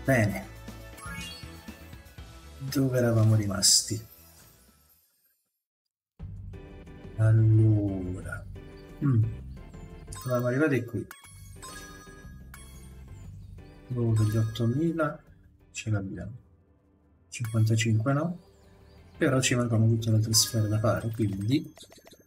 Bene, dove eravamo rimasti? Allora, eravamo arrivati qui. Dove gli 8000 ce l'abbiamo. 55 no, però ci mancano tutte le altre sfere da fare, quindi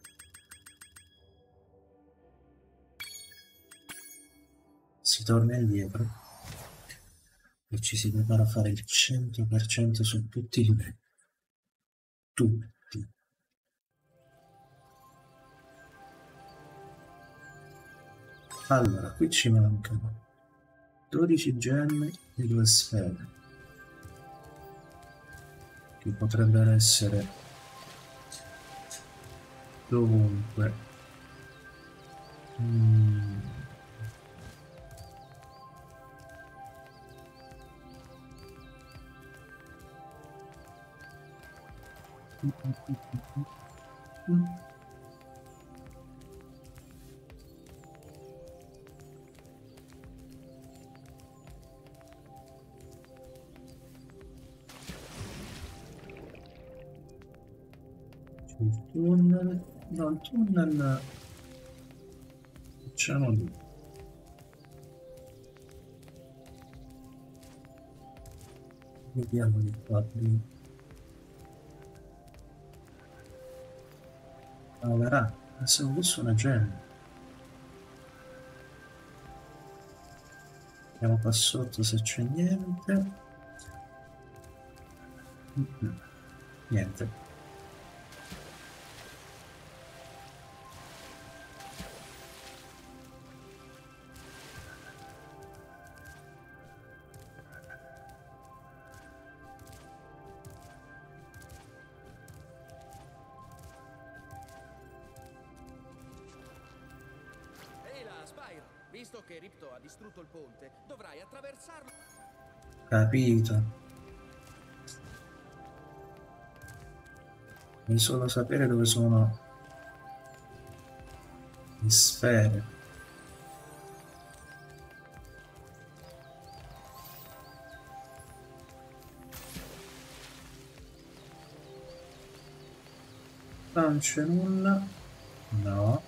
si torna indietro e ci si prepara a fare il 100% su tutti i livelli. Tutti. Allora, qui ci mancano 12 gemme e 2 sfere, che potrebbero essere dovunque. Il tunnel, no, il tunnel facciamo lì. Vediamo di qua. Lavorerà, adesso questo è una gemma. Vediamo qua sotto se c'è niente. Niente. Visto che Ripto ha distrutto il ponte, dovrai attraversarlo. Capito. Devi solo sapere dove sono le sfere. Non c'è nulla. No.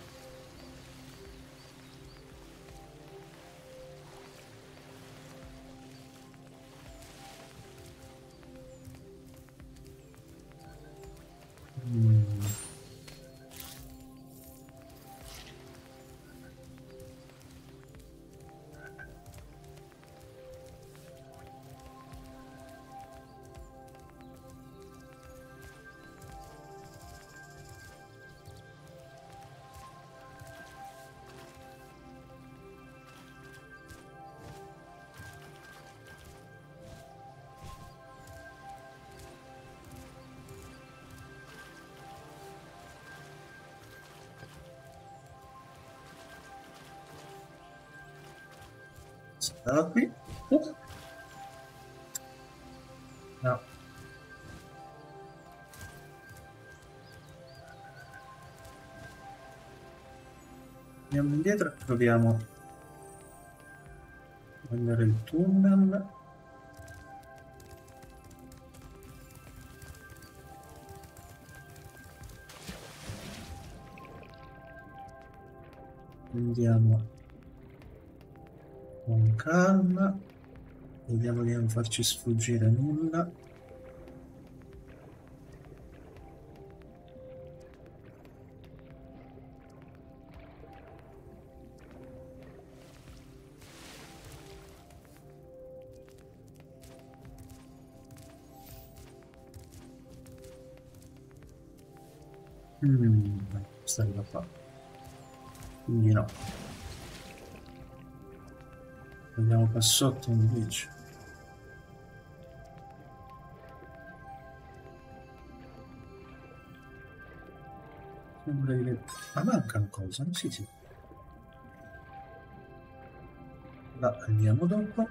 Stava qui. No. Andiamo indietro e proviamo a prendere il tunnel. Andiamo con calma. Vediamo di non farci sfuggire nulla. Questa arriva qua. Quindi no. Andiamo qua sotto invece. Sembra che... Ma mancano cose, sì sì. La andiamo dopo.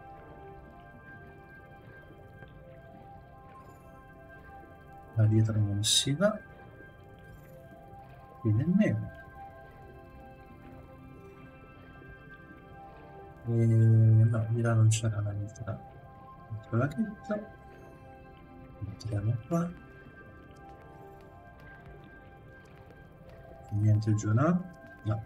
Da dietro non si va. Qui nemmeno. No, di là non c'era la lettera. Metto la chetta. Mettiamo qua. Niente giù, no? No.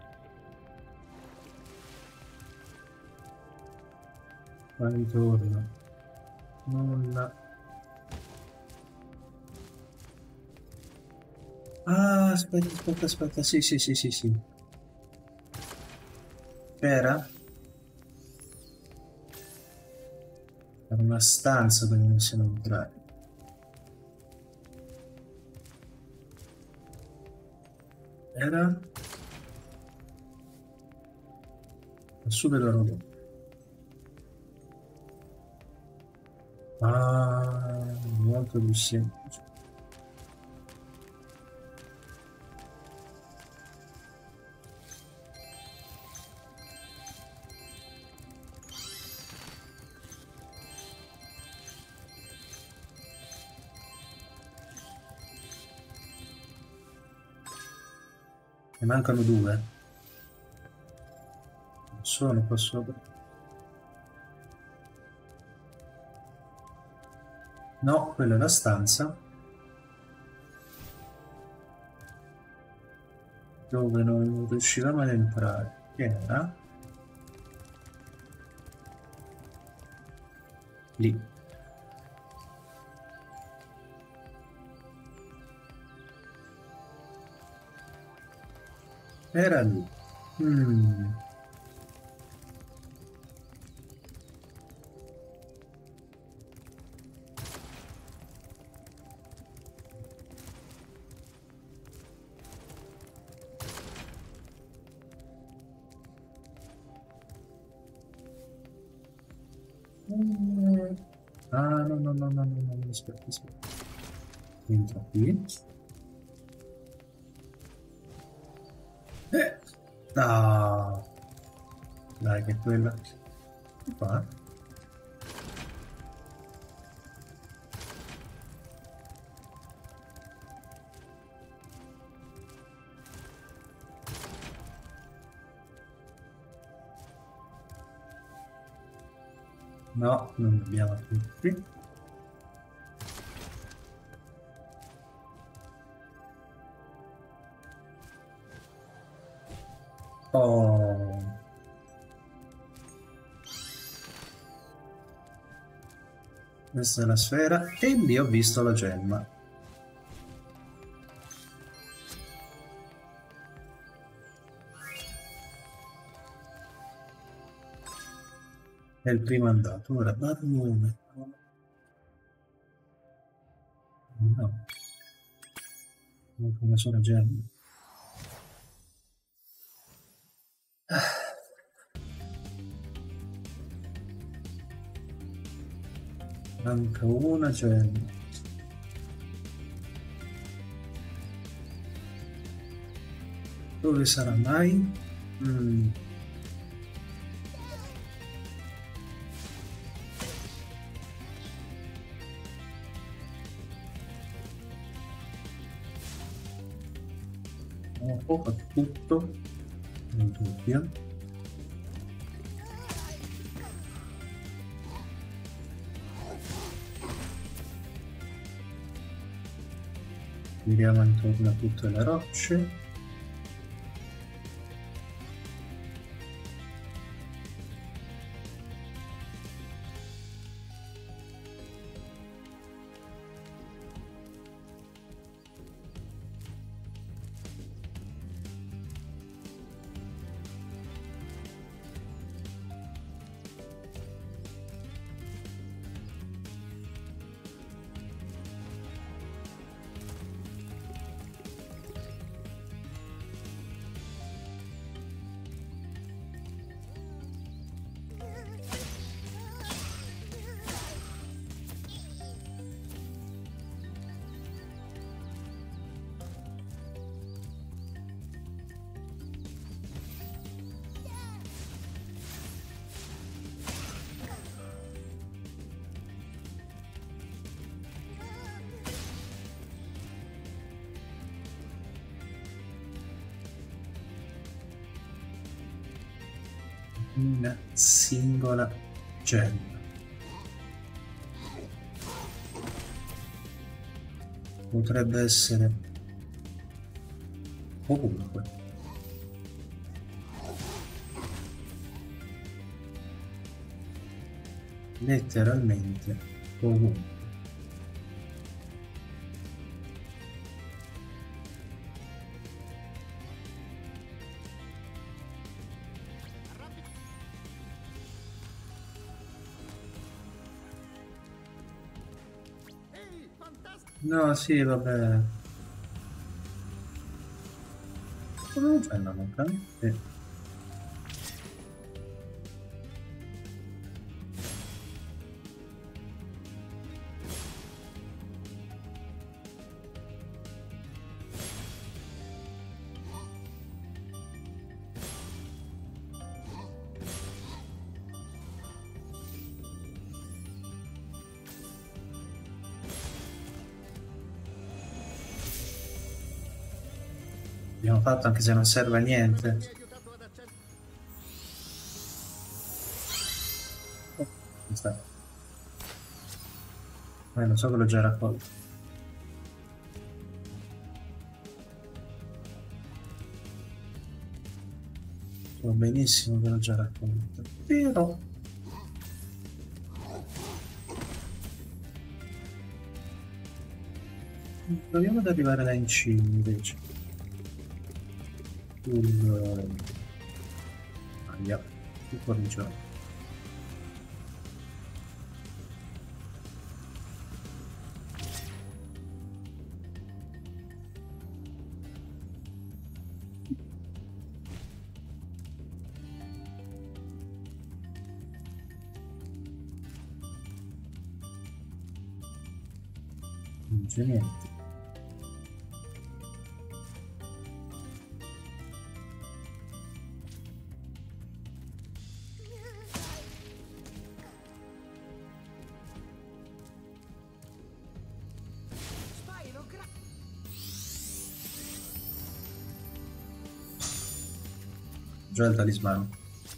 Qua ritorno. Nulla. Ah, aspetta, aspetta, aspetta. Sì, sì, sì, sì, sì. C'era? Era una stanza dove non siamo entrati. Era? Subito dopo. Ah, molto più semplice. Ne mancano due. Non sono qua sopra. No, quella è la stanza dove non riuscivamo ad entrare. Che era? Lì. Era lì. Mm. Mm. Ah, no, no, no, no, no, no, aspetta, aspetta. Entra qui. Eh. Ah, dai, che è quella. Qua. No, non abbiamo più qui. Oh, questa è la sfera e lì ho visto la gemma. È il primo andato. Ora, barone. No, non una sola gemma. Manca una gemma. Dove sarà mai? Mm. Un po' a tutto, in dubbio. Giriamo intorno a tutte le rocce. una singola gemma. Potrebbe essere ovunque. Letteralmente ovunque. Ehi, fantastico! No, sì, vabbè. Come c'è la manca? Sì. Abbiamo fatto anche se non serve a Potrebbe niente. avermi aiutato ad accendere. Oh, ci sta. Lo so che l'ho già raccolto. So benissimo che l'ho già raccolto. Però proviamo ad arrivare là in cima invece. Sul... Aia, sul cornicione. Non c'è niente. Spyro, Già il talismano.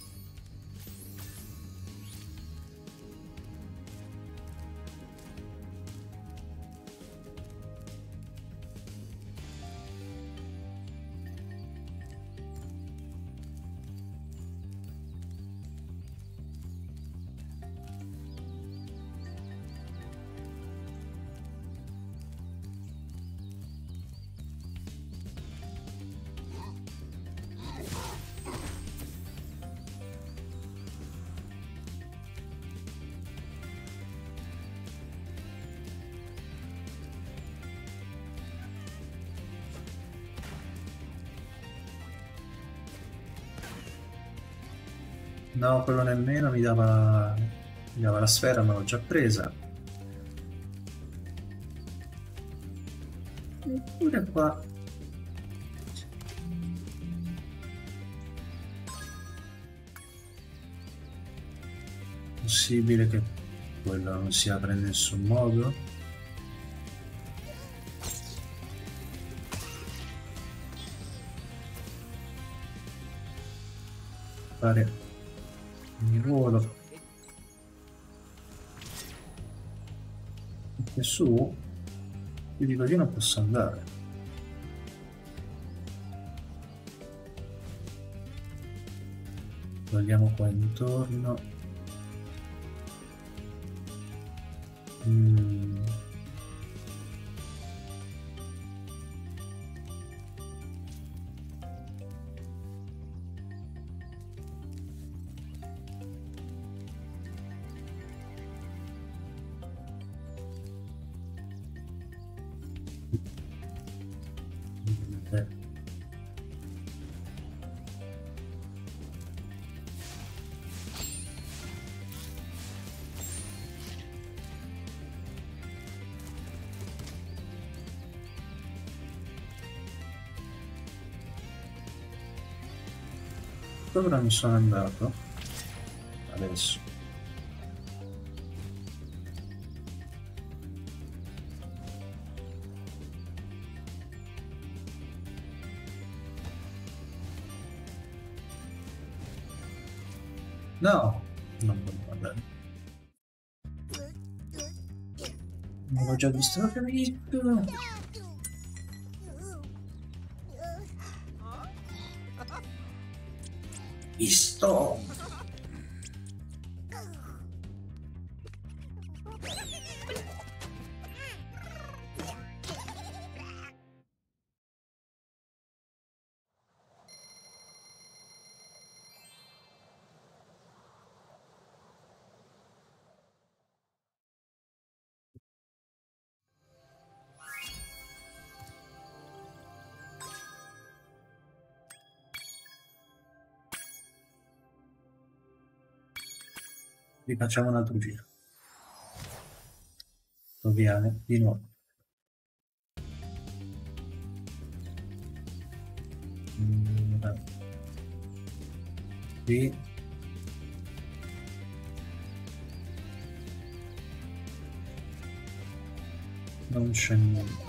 No, quello nemmeno mi dava la sfera, ma l'ho già presa. Eppure qua. Possibile che quello non si apra in nessun modo? Fare il volo. E su, più di così non posso andare. Togliamo qua intorno. Mm. Eh, Dove non sono andato? Adesso. No, non va bene. Non l'ho già distrutto. Visto. Rifacciamo un altro giro. Proviamo di nuovo. Qui. Non c'è nulla.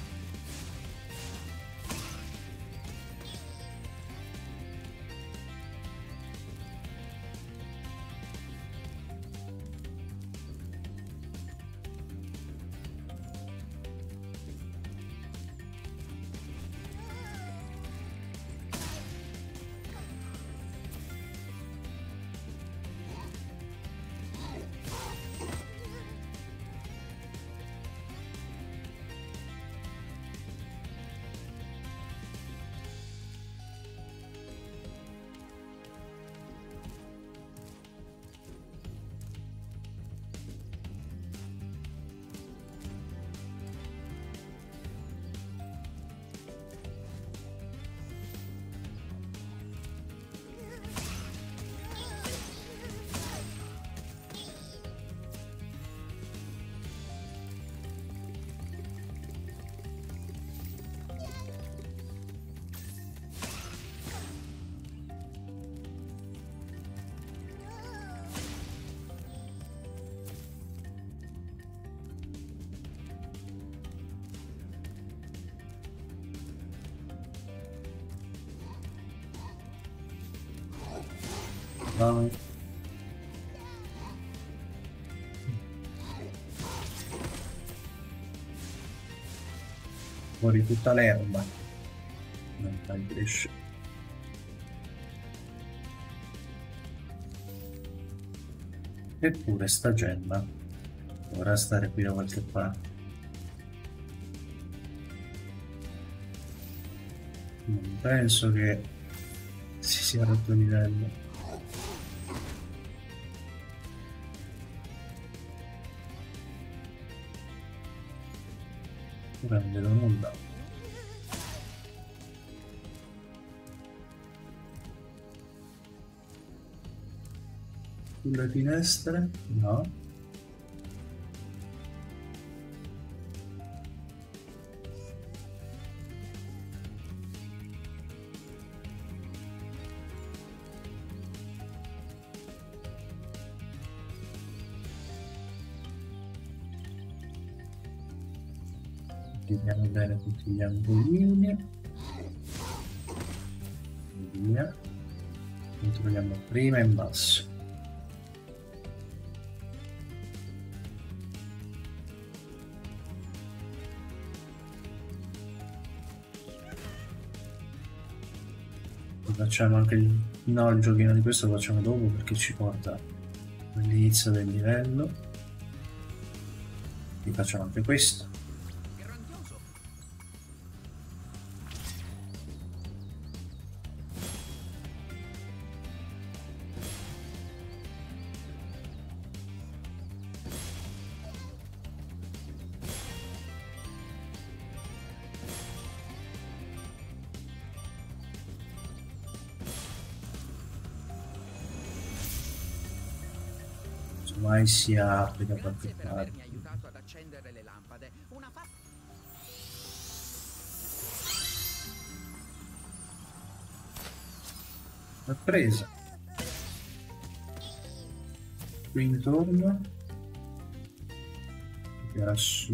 Vai. Fuori tutta l'erba. Non fai crescere. Eppure sta gemma dovrà stare qui da qualche parte. Non penso che si sia rotto il livello. Ora non vedo nulla. Sulle finestre? No. Vediamo bene tutti gli angolini. Via. Controlliamo prima e in basso. Facciamo anche il... no, il giochino di questo lo facciamo dopo perché ci porta all'inizio del livello. E facciamo anche questo. Mai si apre da qualche Grazie per avermi parte. aiutato ad accendere le lampade. Una L'ho presa. Qui intorno. Era su.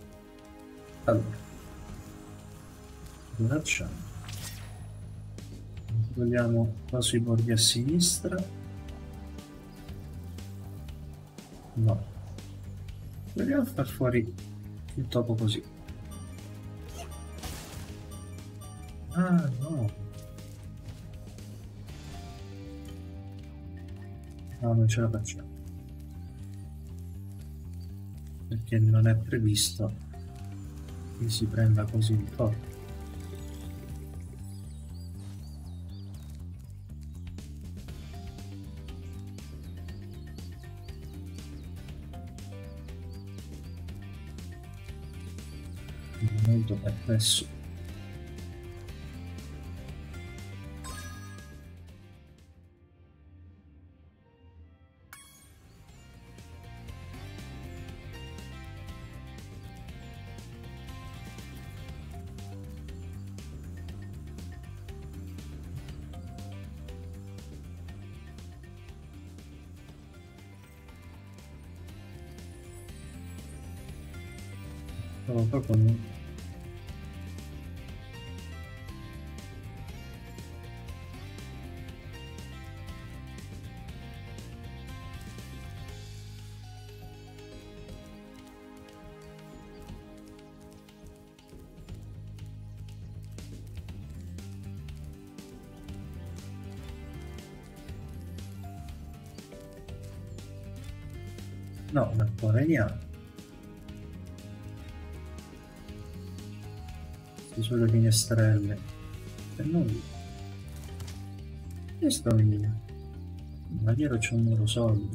Allora. Cosa facciamo? Vogliamo qua sui bordi a sinistra. No. Vogliamo far fuori il topo così. Ah, no. No, non ce la facciamo. Perché non è previsto che si prenda così il topo. Molto perplesso. Stavo proprio. No, ancora niente. Sulle finestrelle. Per noi. Questo è il maniero c'è un loro soldi.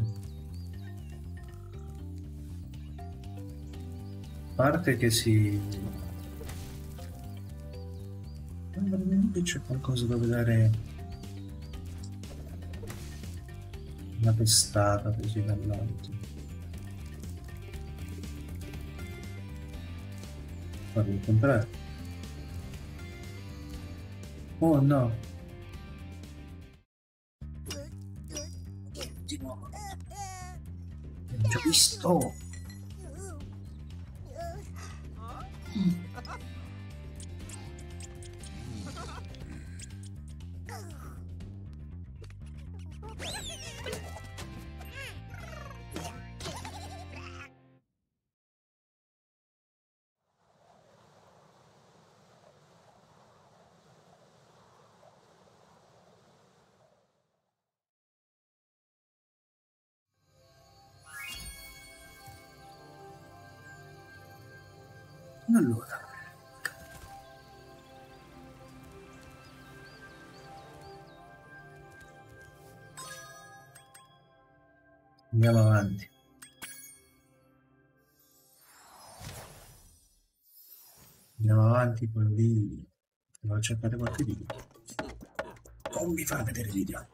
Parte che si. Veramente c'è qualcosa dove dare una testata così dall'alto. Guarda il contrario. Oh no! Di nuovo. L'ho già visto! Allora. Andiamo avanti. Andiamo avanti con lì. Devo cercare qualche video. Non mi fa vedere video.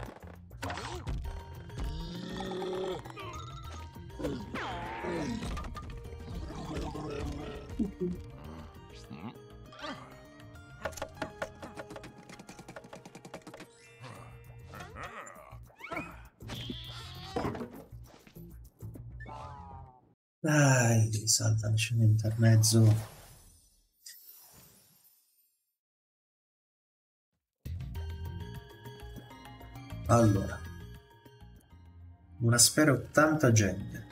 Dai, salta la scena intermezzo. Allora, una sfera 80 gemme.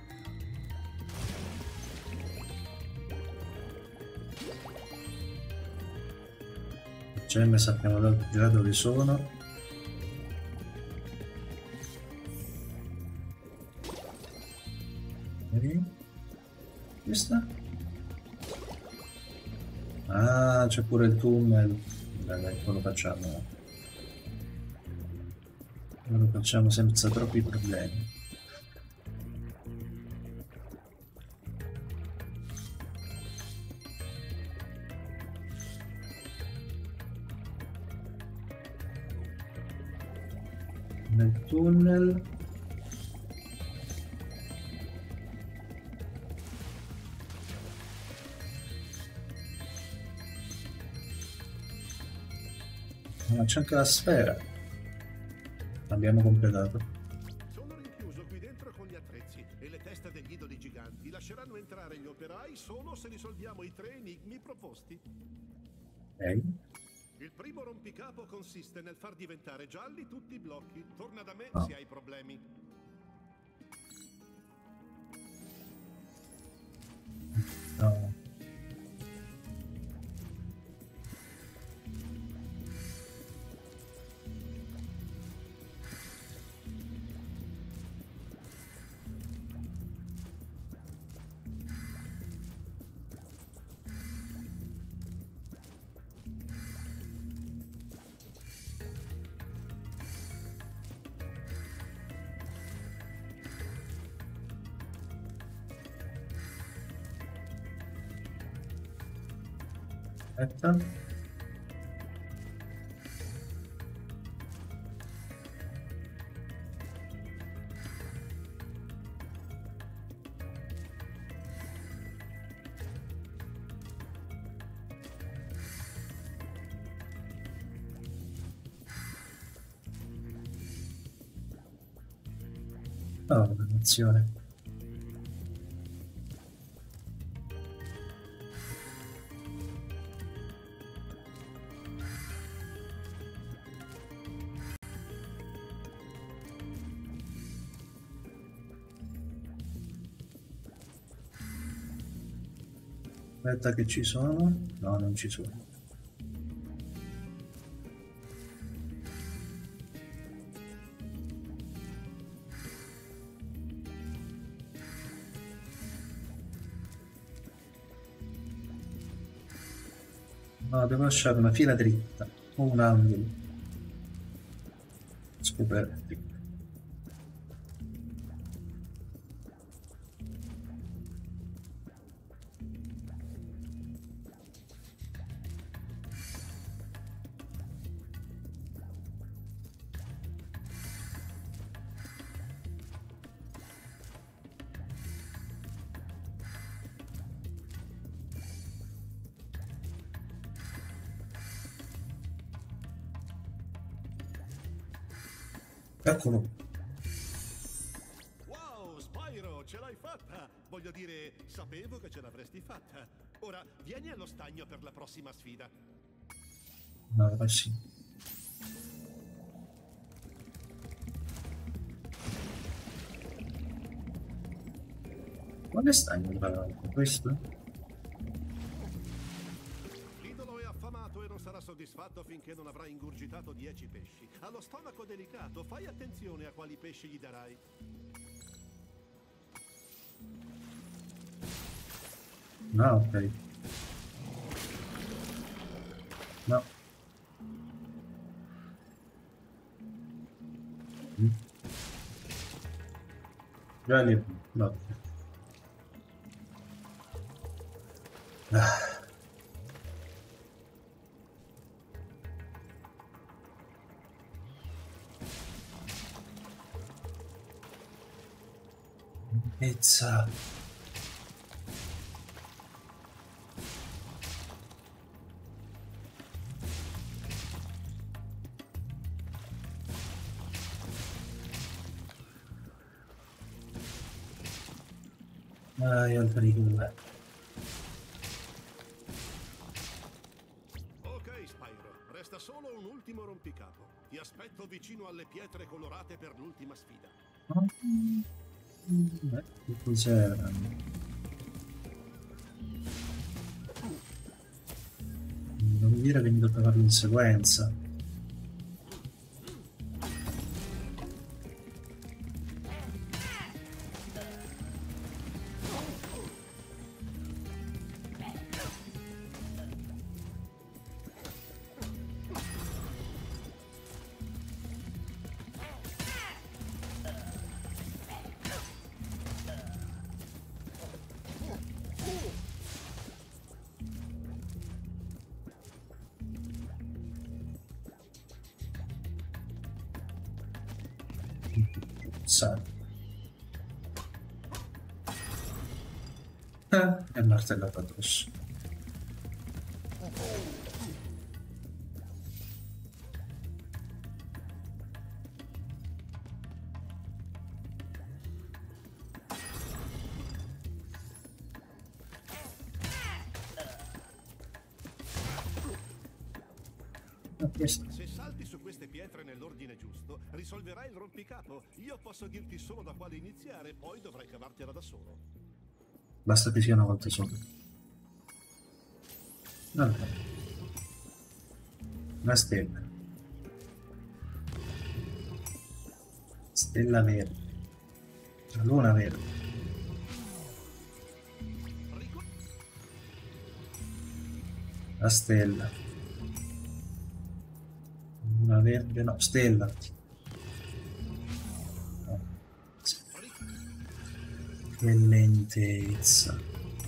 Gemme sappiamo già dove sono. E questa? Ah, c'è pure il tunnel. Dai, lo facciamo. Lo facciamo senza troppi problemi. Nel tunnel. Ma c'è anche la sfera. Abbiamo completato. Sono rinchiuso qui dentro con gli attrezzi e le teste degli idoli giganti lasceranno entrare gli operai solo se risolviamo i 3 enigmi proposti. Ok. Il primo rompicapo consiste nel far diventare gialli tutti i blocchi. Torna da me No. se hai problemi. No. Aspetta. Oh, dannazione. Aspetta che ci sono. No, non ci sono. No, devo lasciare una fila dritta o un angolo scoperti. Eccolo. Wow, Spyro, ce l'hai fatta! Voglio dire, sapevo che ce l'avresti fatta. Ora, vieni allo stagno per la prossima sfida. No, sì. Quale stagno tra l'altro? Questo? L'idolo è affamato e non sarà soddisfatto finché non avrà ingurgitato 10 pesci. Ha lo stomaco delicato, fai attenzione a quali pesci gli darai. No, ok. No. Mm. Già lì. No. Ah. Pizza. Dai, altri due. Ok, Spyro, resta solo un ultimo rompicapo. Ti aspetto vicino alle pietre colorate per l'ultima sfida. Che cos'era? Non dire che mi tocca farlo in sequenza. Sa. È martellato addosso. Questo. Se salti su queste pietre nell'ordine giusto, risolverai il rompicapo. Io posso dirti solo da quale iniziare, poi dovrai cavartela da solo. Basta che sia una volta sola. Allora, una stella. Stella verde. La luna verde. La stella. Luna verde, no, stella. No. Che lentezza.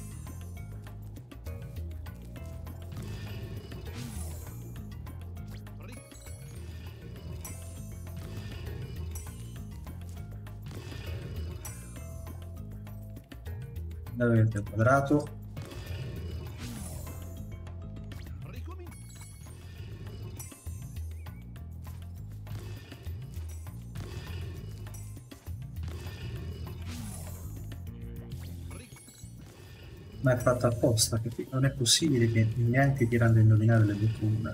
La verde quadrato. Ma è fatta apposta, perché non è possibile che neanche tirando a indovinare le becco.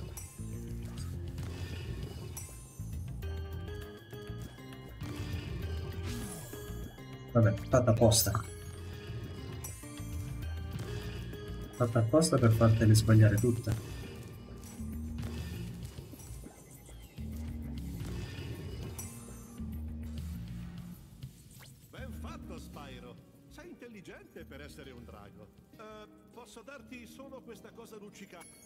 Vabbè, fatta apposta. Fatta apposta per fartele sbagliare tutte. Ben fatto, Spyro. Sei intelligente per essere un drago. Posso darti solo questa cosa luccicante?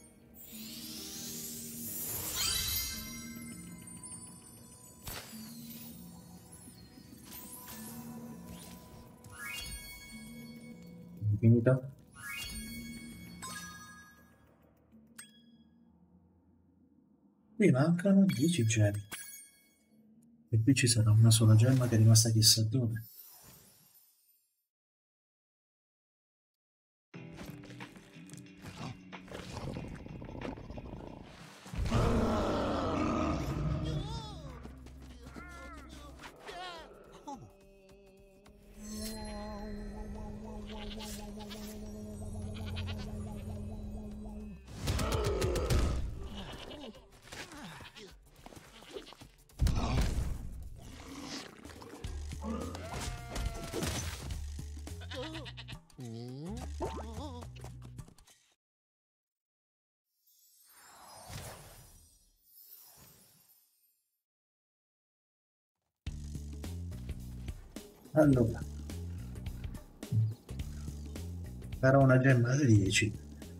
Finito? Qui mancano 10 gemme. E qui ci sarà una sola gemma che è rimasta chissà dove. Allora, farò una gemma da 10.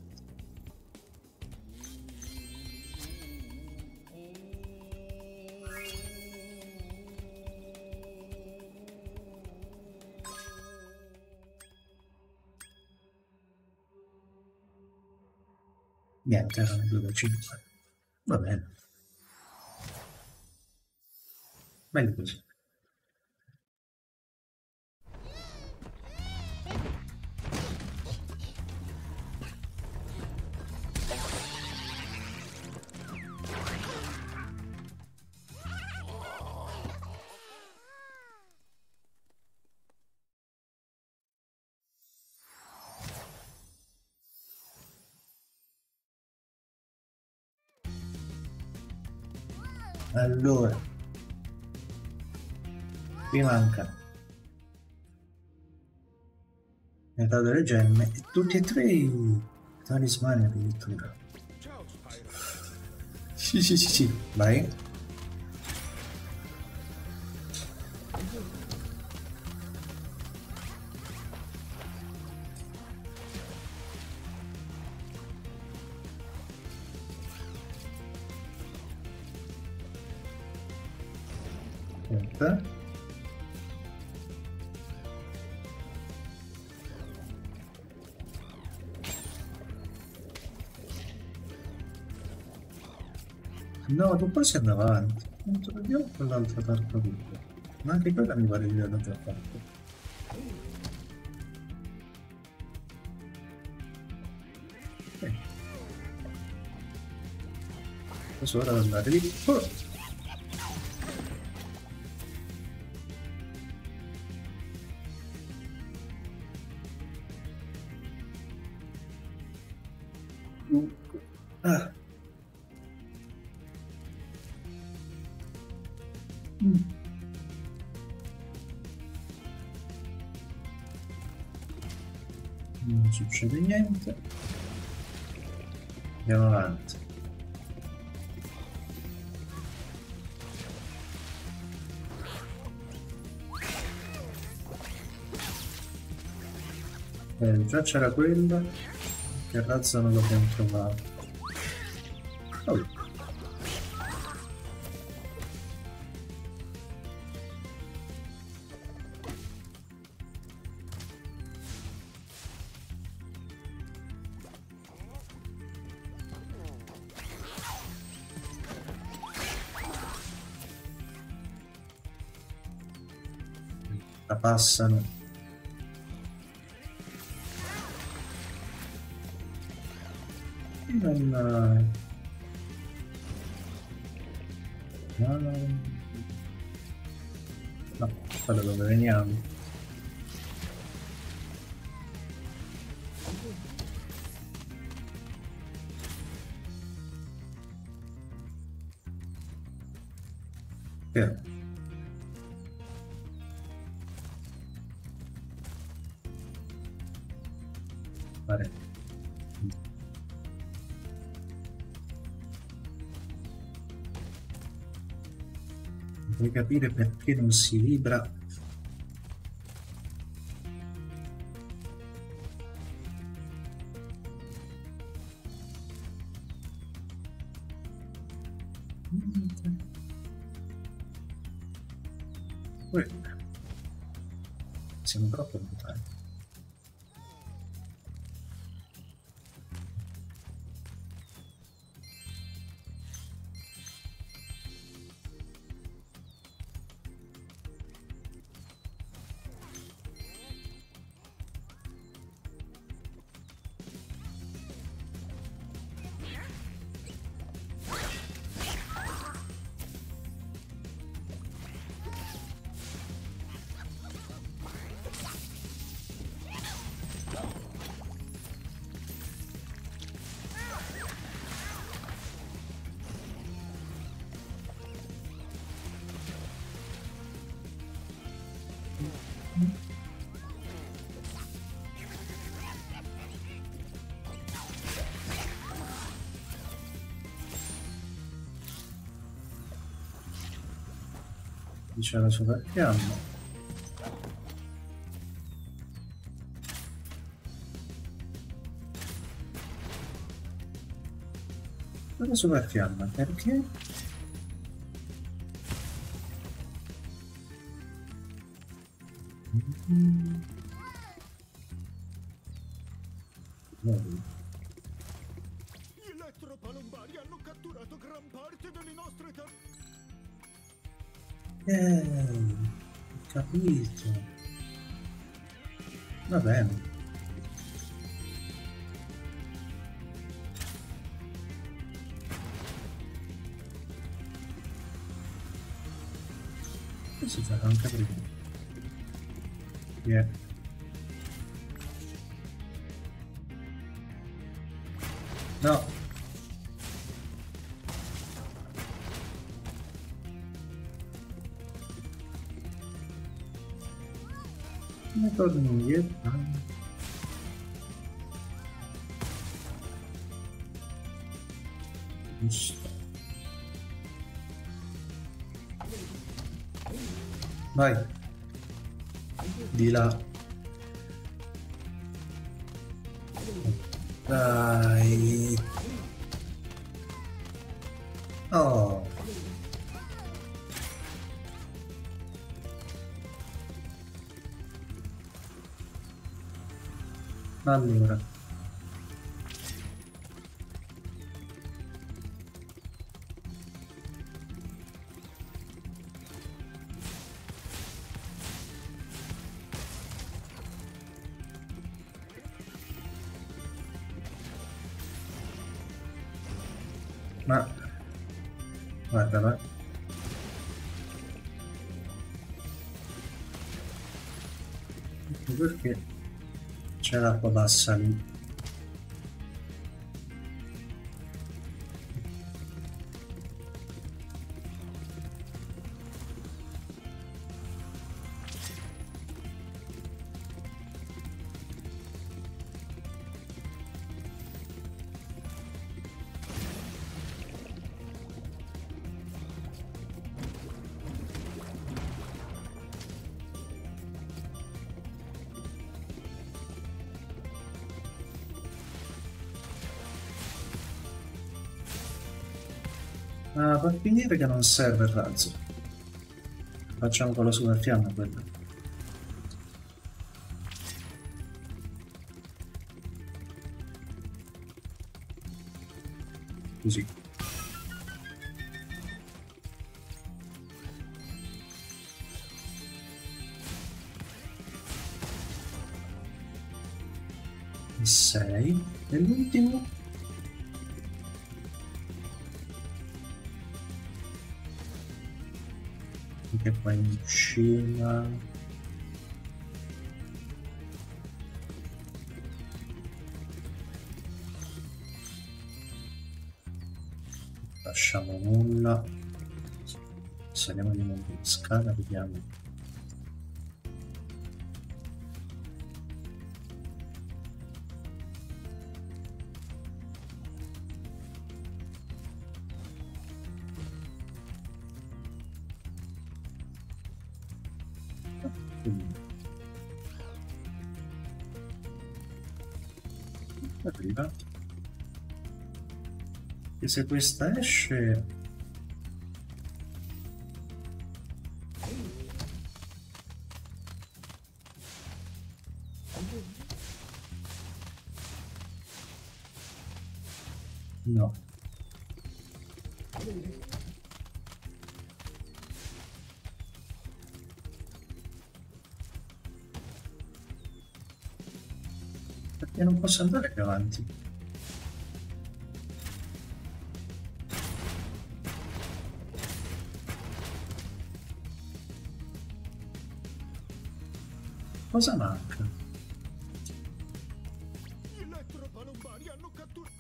Niente, erano 2 da 5. Va bene. Meglio così. Allora, qui manca metà delle gemme e tutti e tre i talismani addirittura. Ciao, Spyro. Sì, vai. Aspetta. No, tu poi si andava avanti. Non troviamo quell'altra tartaruga. Ma anche quella mi pare di averla già fatto. Adesso ora devo andare lì. Oh! Ah. Non succede niente. Andiamo avanti. Già c'era quella. Che razza non l'abbiamo trovato. Oh. La passano. Non... No, qua da dove veniamo? Che? Pare. Vuoi capire perché non si vibra? Siamo troppo lontani. C'è la sopraffiamma. La sopraffiamma perché? Gli elettropalombari hanno catturato gran parte delle nostre Ho capito. Va bene. Si fa anche prima. Yeah. No. Come torno indietro? Vai. Di là. Dai. Oh. Allora. Ma guarda, va. Perché c'è l'acqua bassa lì? Ah, va a finire che non serve il razzo. Facciamo con la super fiamma quella. Così. Sei. E l'ultimo? Che poi in cima. Lasciamo nulla. Saliamo di nuovo in scala, vediamo. Arriva. E se questa esce... No. Perché non posso andare più avanti. Cosa manca? Gli elettropalombari hanno catturato.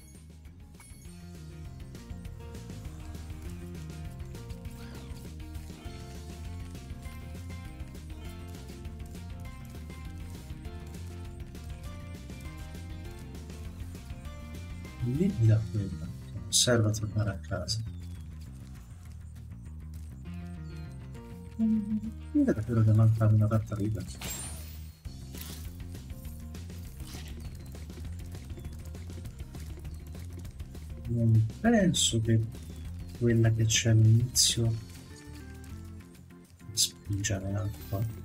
Lì mi dà quella. Non serve a tornare a casa. Mi dà davvero che manca una tartaruga. Non penso che quella che c'è all'inizio spingere in acqua.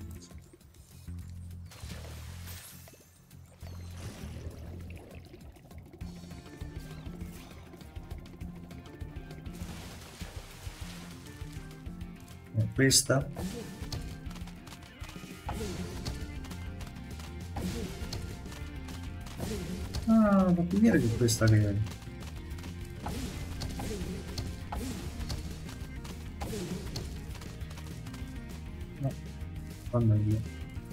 Questa? Ah, va a finire che questa che... No, quando io.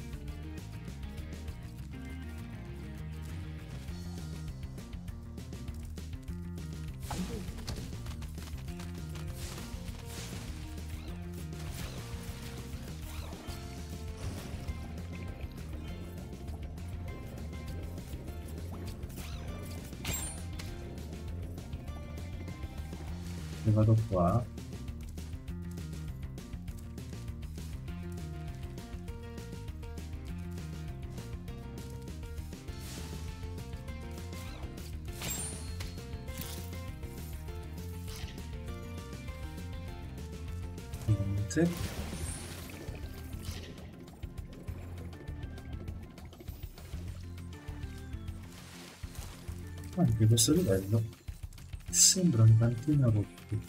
E vado qua. Niente. Anche questo livello sembra un tantino rotto.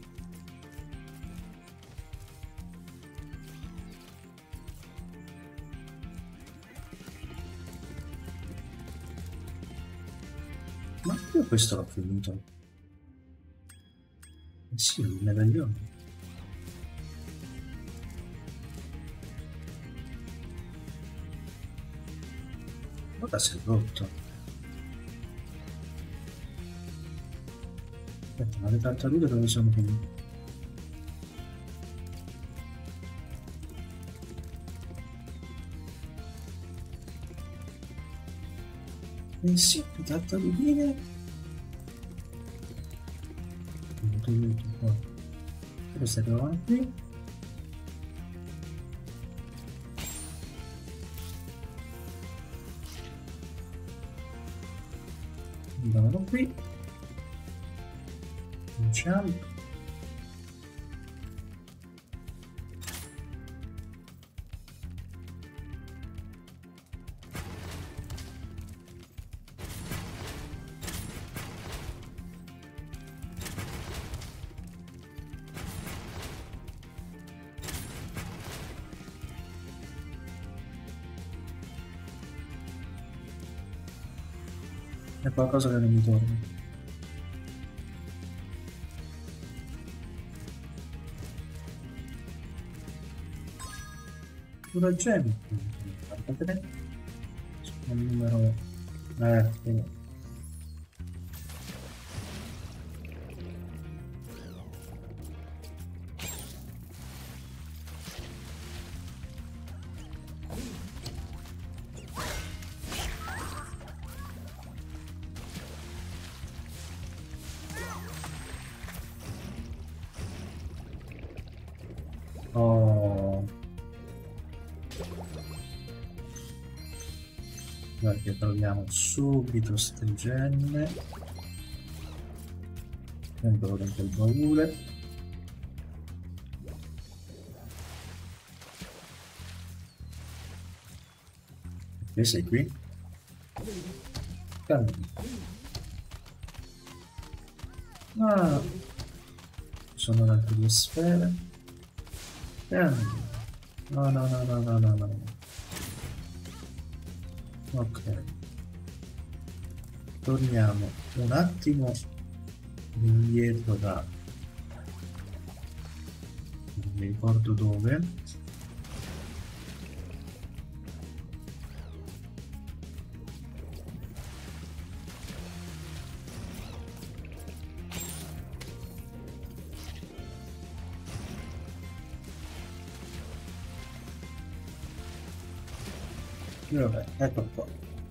Ma io questo l'ho finito. Eh sì, il medaglione. Ora si è rotto. Aspetta, ma le tartarughe dove sono finite? Eh sì, le tartarughine. Tutto qua. Queste che vanno qui. Andiamo qui. Cominciamo. È qualcosa che non mi torna. Pure gemi. 43. Sono un numero... sì. Oh, perché troviamo subito ste gemme. Eccolo dentro il baule. E sei qui? Cammini. Ah, sono altre due sfere. Cammini. No, no, no, no, no, no, no. Ok. Torniamo un attimo indietro da... non mi ricordo dove. Vabbè, ecco qua.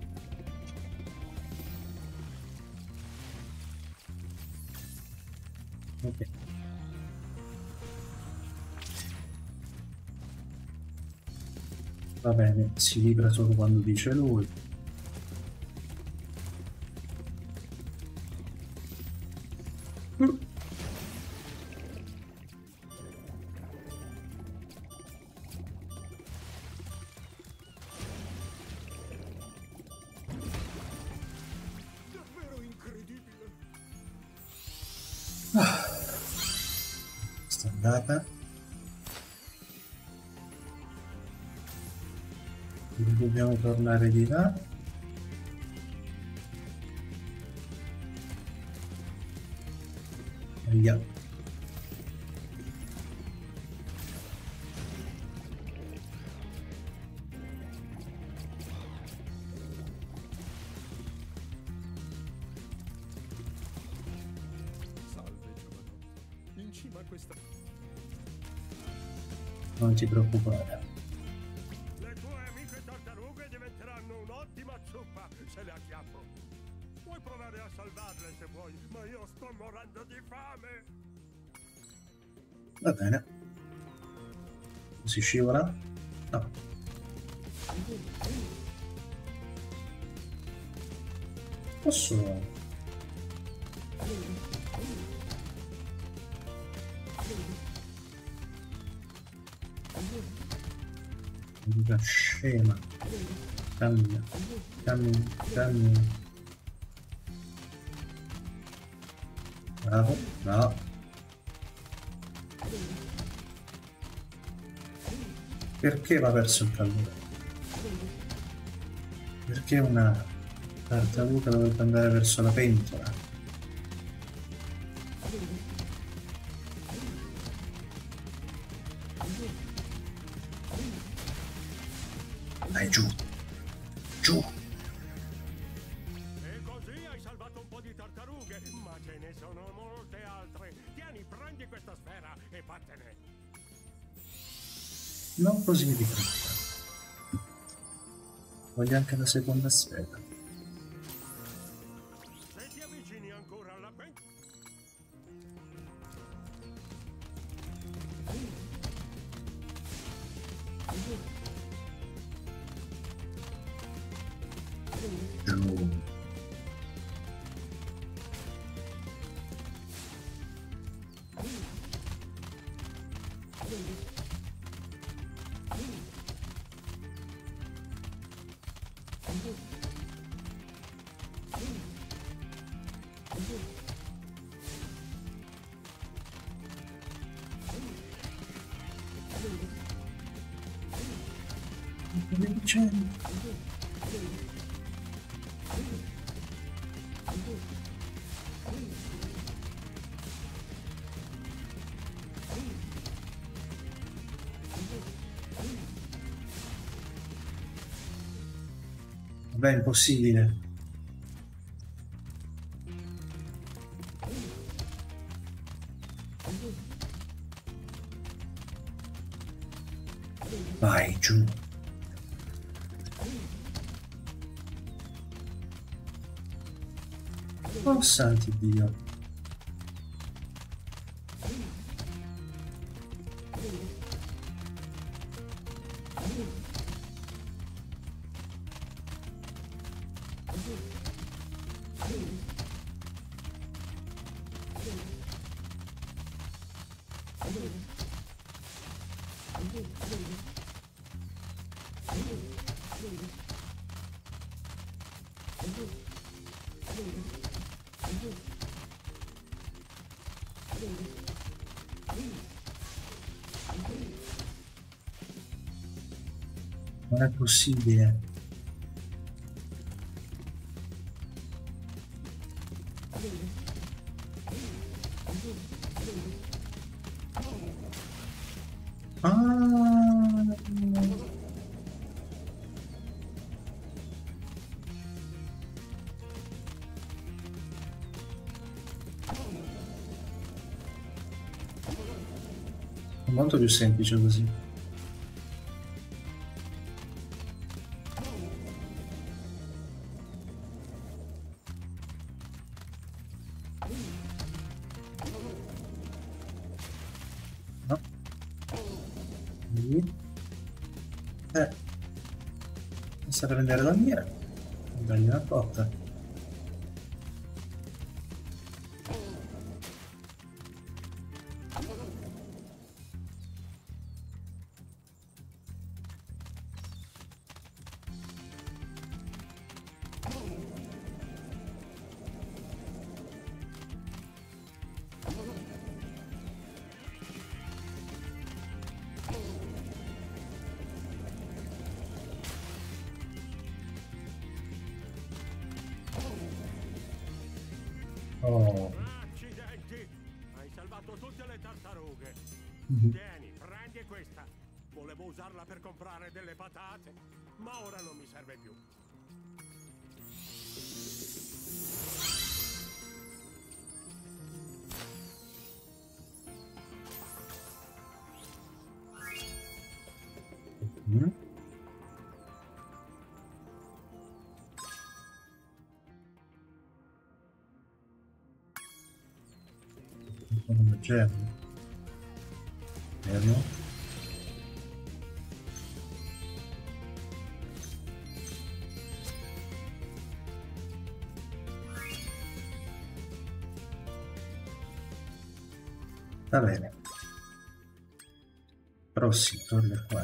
Ok. Va bene, si libera solo quando dice lui. Davvero incredibile. Sta andata. Dobbiamo tornare di là. Via. Salve, giovane. In cima a questa... Non ti preoccupare. Le tue amiche tartarughe diventeranno un'ottima zuppa se le acchiappo. Puoi provare a salvarle se vuoi, ma io sto morendo di fame. Va bene. Si scivola? No. Posso... Una scema. Cammina, cammina, cammina. Bravo, no. Perché va verso il pallone? Perché una tartaruga dovrebbe andare verso la pentola? Dai, giù, giù. E così hai salvato un po' di tartarughe, ma ce ne sono molte altre. Tieni, prendi questa sfera e vattene. Non così di fretta. Voglio anche la seconda sfera. Se ti avvicini ancora alla pentola... Giù. Beh, impossibile. Vai, giù. Oh, santi Dio. Non è possibile. Ah. È molto più semplice così. No? Lì. Basta prendere la mira e dargli una botta. Oh. Accidenti! Hai salvato tutte le tartarughe. Mhm. Tieni, prendi questa. Volevo usarla per comprare delle patate, ma ora non mi serve più. Mm. Sono leggero. Vero? Va bene. Prossimo, torna qua.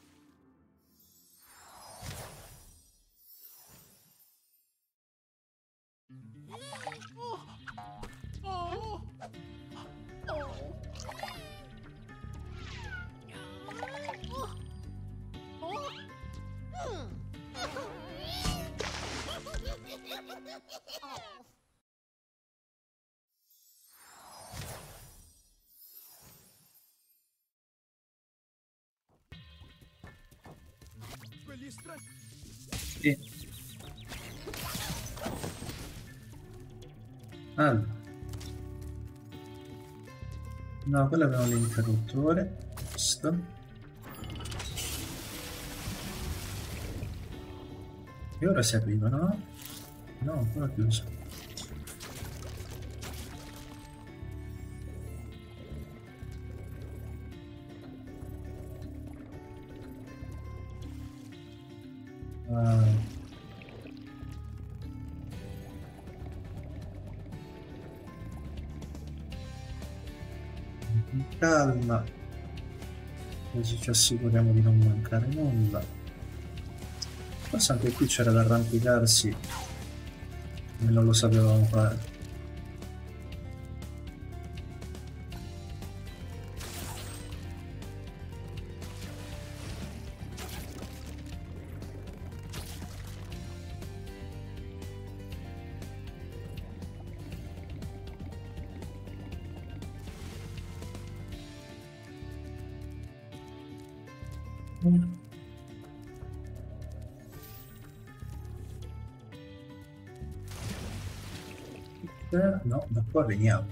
Quegli strani... Sì. Allora. No, quello aveva un interruttore. Questo. E ora si aprivano, no? No, ancora chiuso. Ah. Con calma, così ci assicuriamo di non mancare nulla. Forse anche qui c'era da arrampicarsi e non lo sapevamo fare. No, da qua veniamo.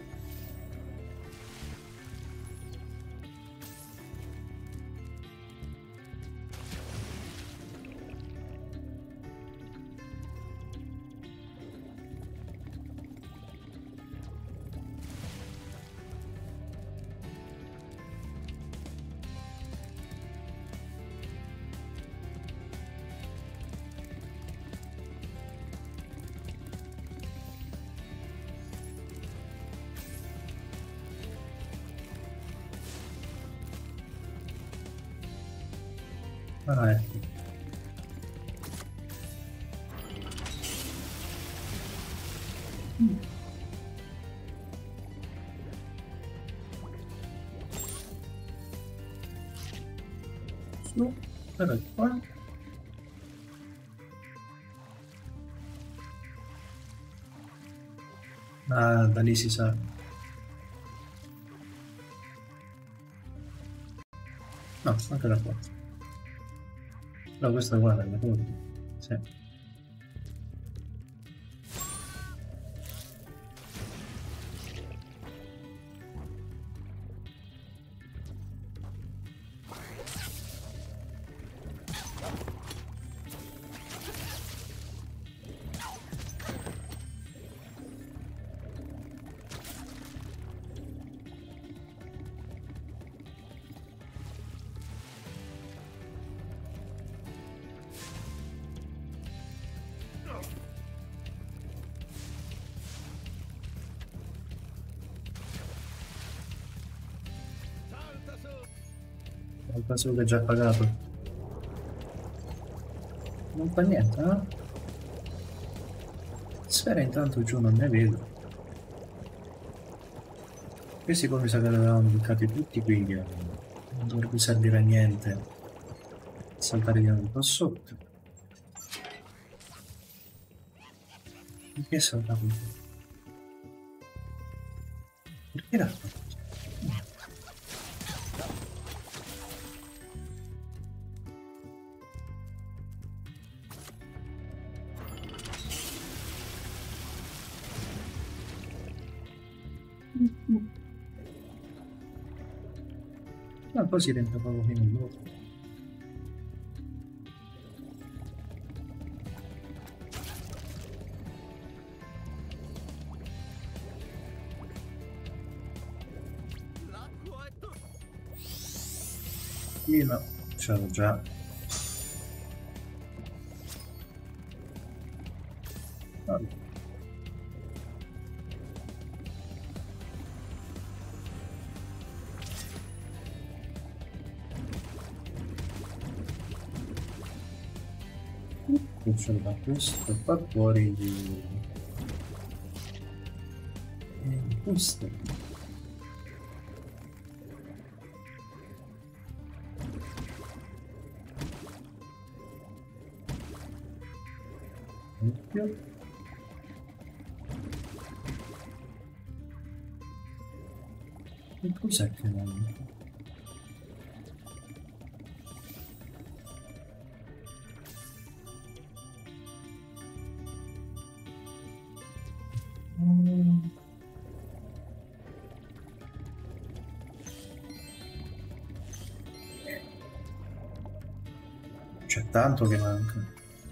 Ah, ecco. Su, guarda qua. Ah, da lì si sa. No, anche da qua. No, questa guarda, la torre. Sì. È un caso che è già pagato. Non fa niente, no? Sfera intanto giù non ne vedo. Questi come mi sa che li avevamo buttati tutti, quindi non dovrebbe servire a niente saltare via un po' sotto. Perché è saltato? Perché l'ha fatto? Ma poi si rientra proprio fino in loro. Sì, no, c'ero già. Vabbè. Faccio da questo qua fuori di questo. Occhio. E cos'è che non... C'è tanto che manca.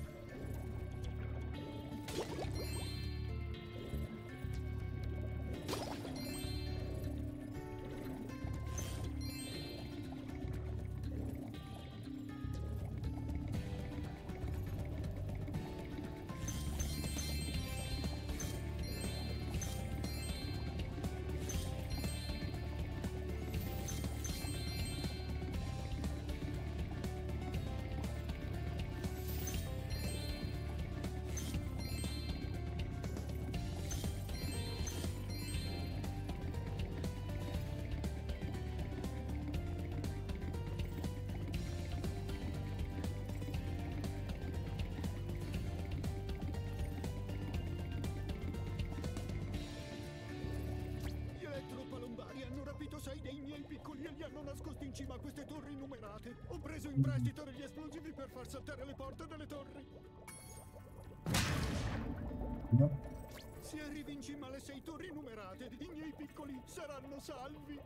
Nascosti in cima a queste torri innumerate. Ho preso in prestito degli esplosivi per far saltare le porte delle torri. No. Si è rivelato arrivi in cima alle 6 torri numerate, i miei piccoli saranno salvi.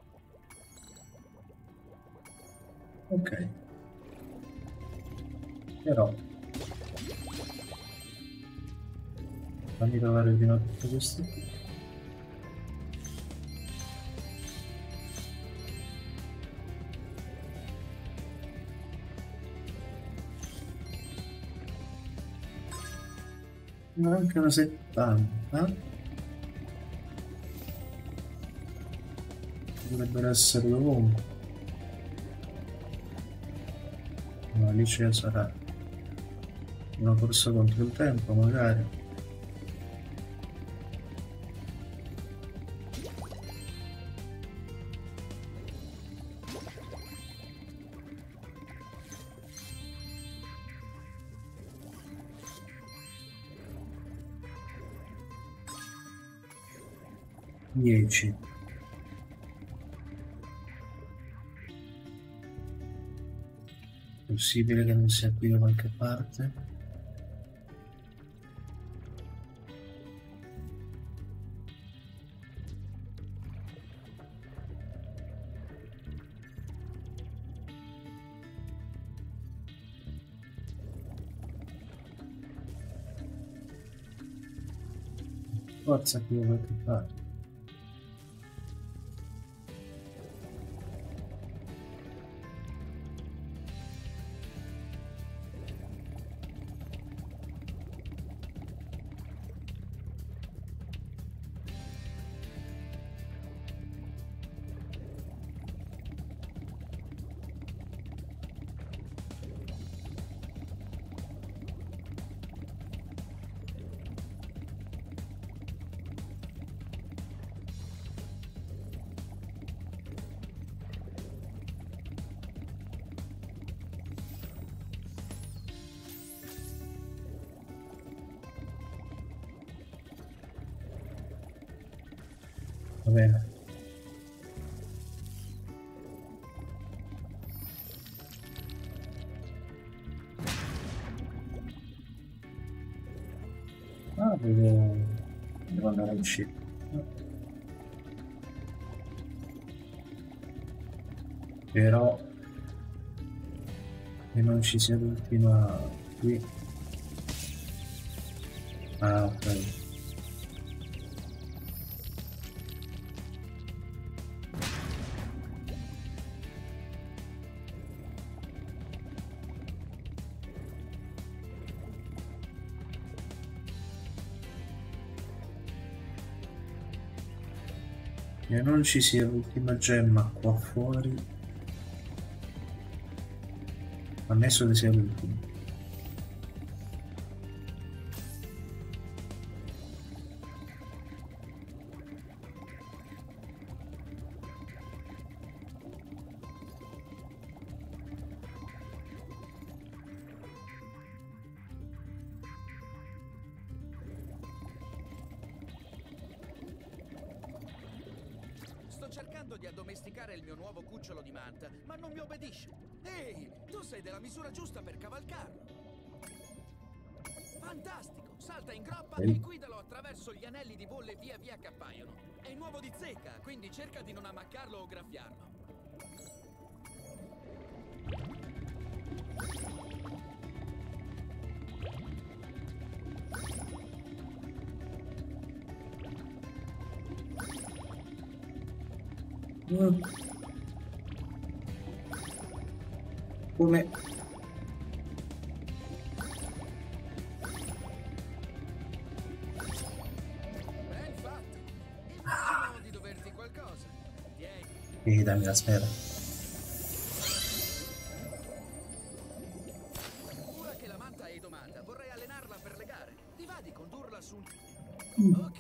Ok. Però fammi trovare prima tutto questo. Mancano 70. Dovrebbero essere dovunque. Ma lì ci sarà una corsa contro il tempo, magari. Dieci. Possibile che non sia qui da qualche parte? Forza qui da qualche parte. Va bene. Ah, devo andare a uscire. Però che non ci sia l'ultima qui. Ah, ok. Che non ci sia l'ultima gemma qua fuori, ammesso che sia l'ultima. Sto cercando di addomesticare il mio nuovo cucciolo di manta, ma non mi obbedisce. Ehi, tu sei della misura giusta per cavalcarlo. Fantastico! Salta in groppa e guidalo attraverso gli anelli di bolle via via che appaiono. È il nuovo di zecca, quindi cerca di non ammaccarlo o graffiarlo. Come? Ben fatto! Immagino di doverti qualcosa. Tieni. E dammi la sfera. Ora che la manta è domata, vorrei allenarla per le gare. Ti va di condurla su un... Ok.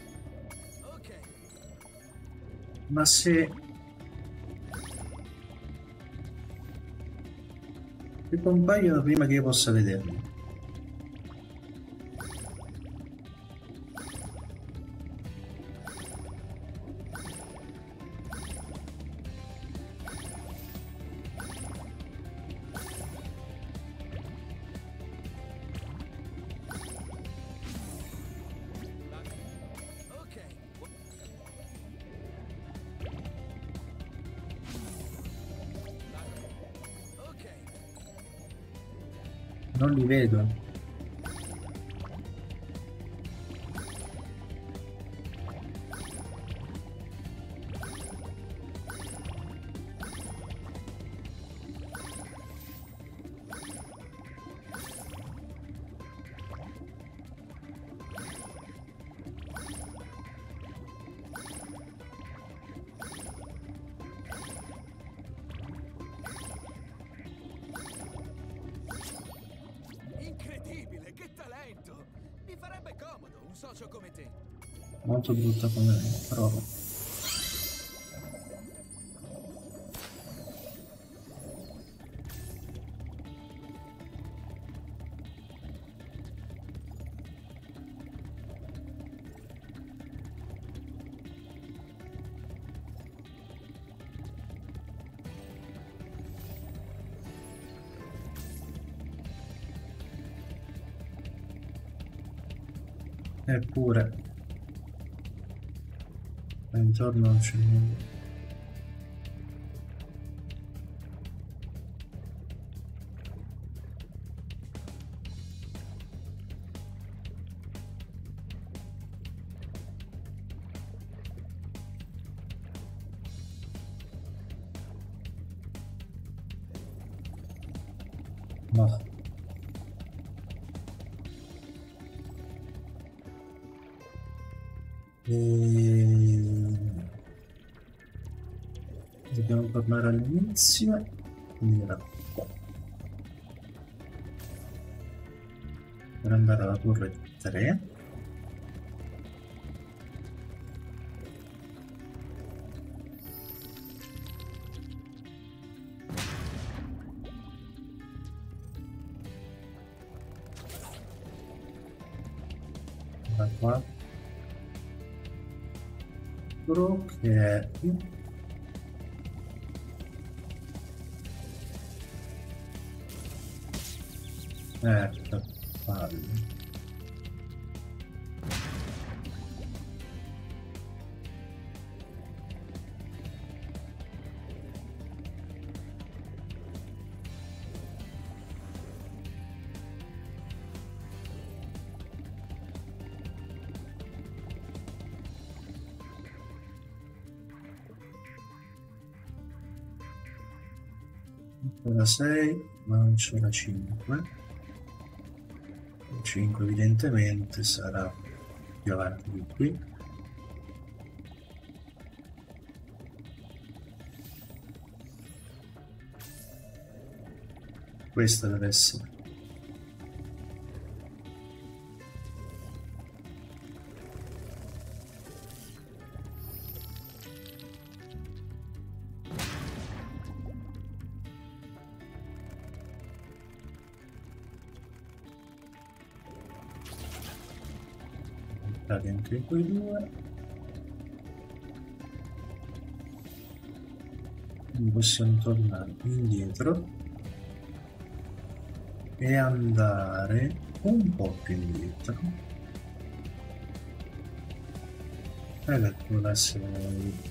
Ma se... che compaiono prima che io possa vederli. Ok. Ok. Non li vedo. Incredibile, che talento! Mi farebbe comodo un socio come te. Molto brutta come prova. Eppure, intorno non c'è nulla. No. Dobbiamo tornare all'inizio. Quindi era qua. Per andare alla torre 3. Da qua. Che è per farlo. Ancora 6, ma non c'era 5. 5 evidentemente sarà più avanti di qui. Questa deve essere. Dentro in quei due. Quindi possiamo tornare indietro e andare un po' più indietro. E ecco essere.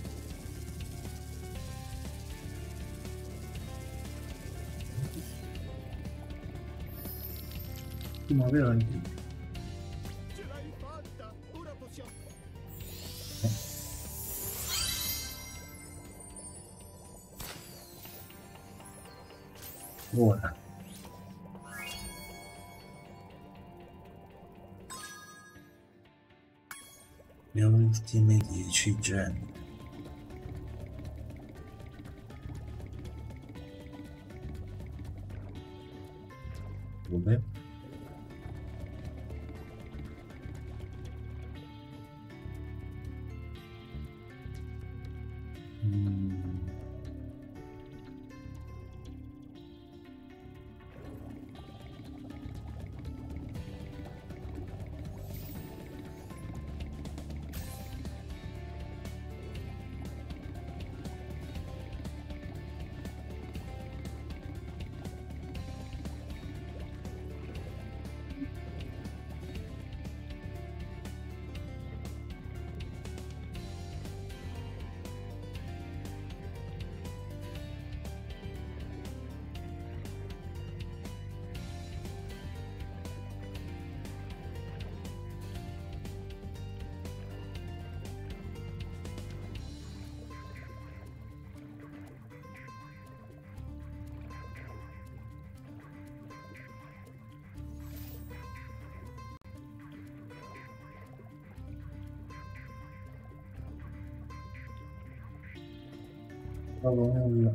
Ti muovevo anche. Ce l'hai fatta! Ora possiamo... Ora. Le ultime 10 gemme. Dove? trovo nulla.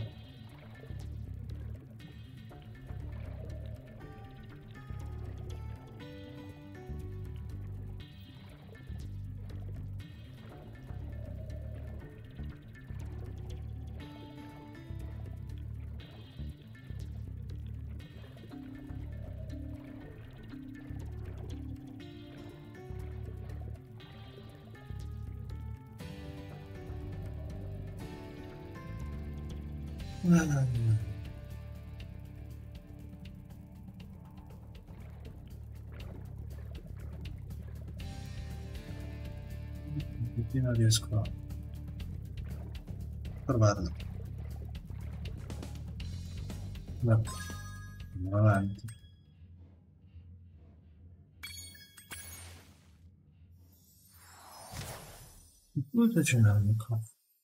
Ah, non riesco a trovarlo. No, andiamo avanti. Cosa c'è amico?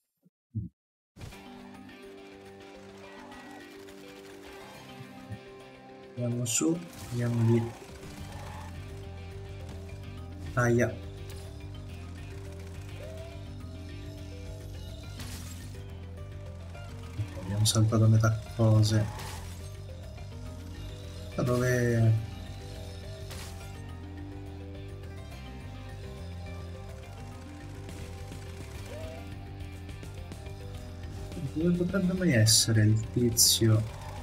Andiamo su, andiamo lì. Aia. Abbiamo saltato a metà cose. Da dove... Dove potrebbe mai essere il tizio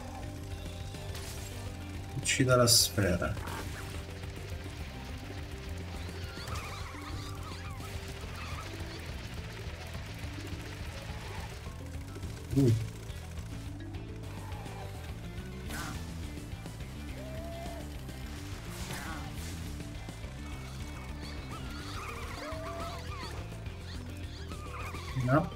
che ci dà la sfera? No.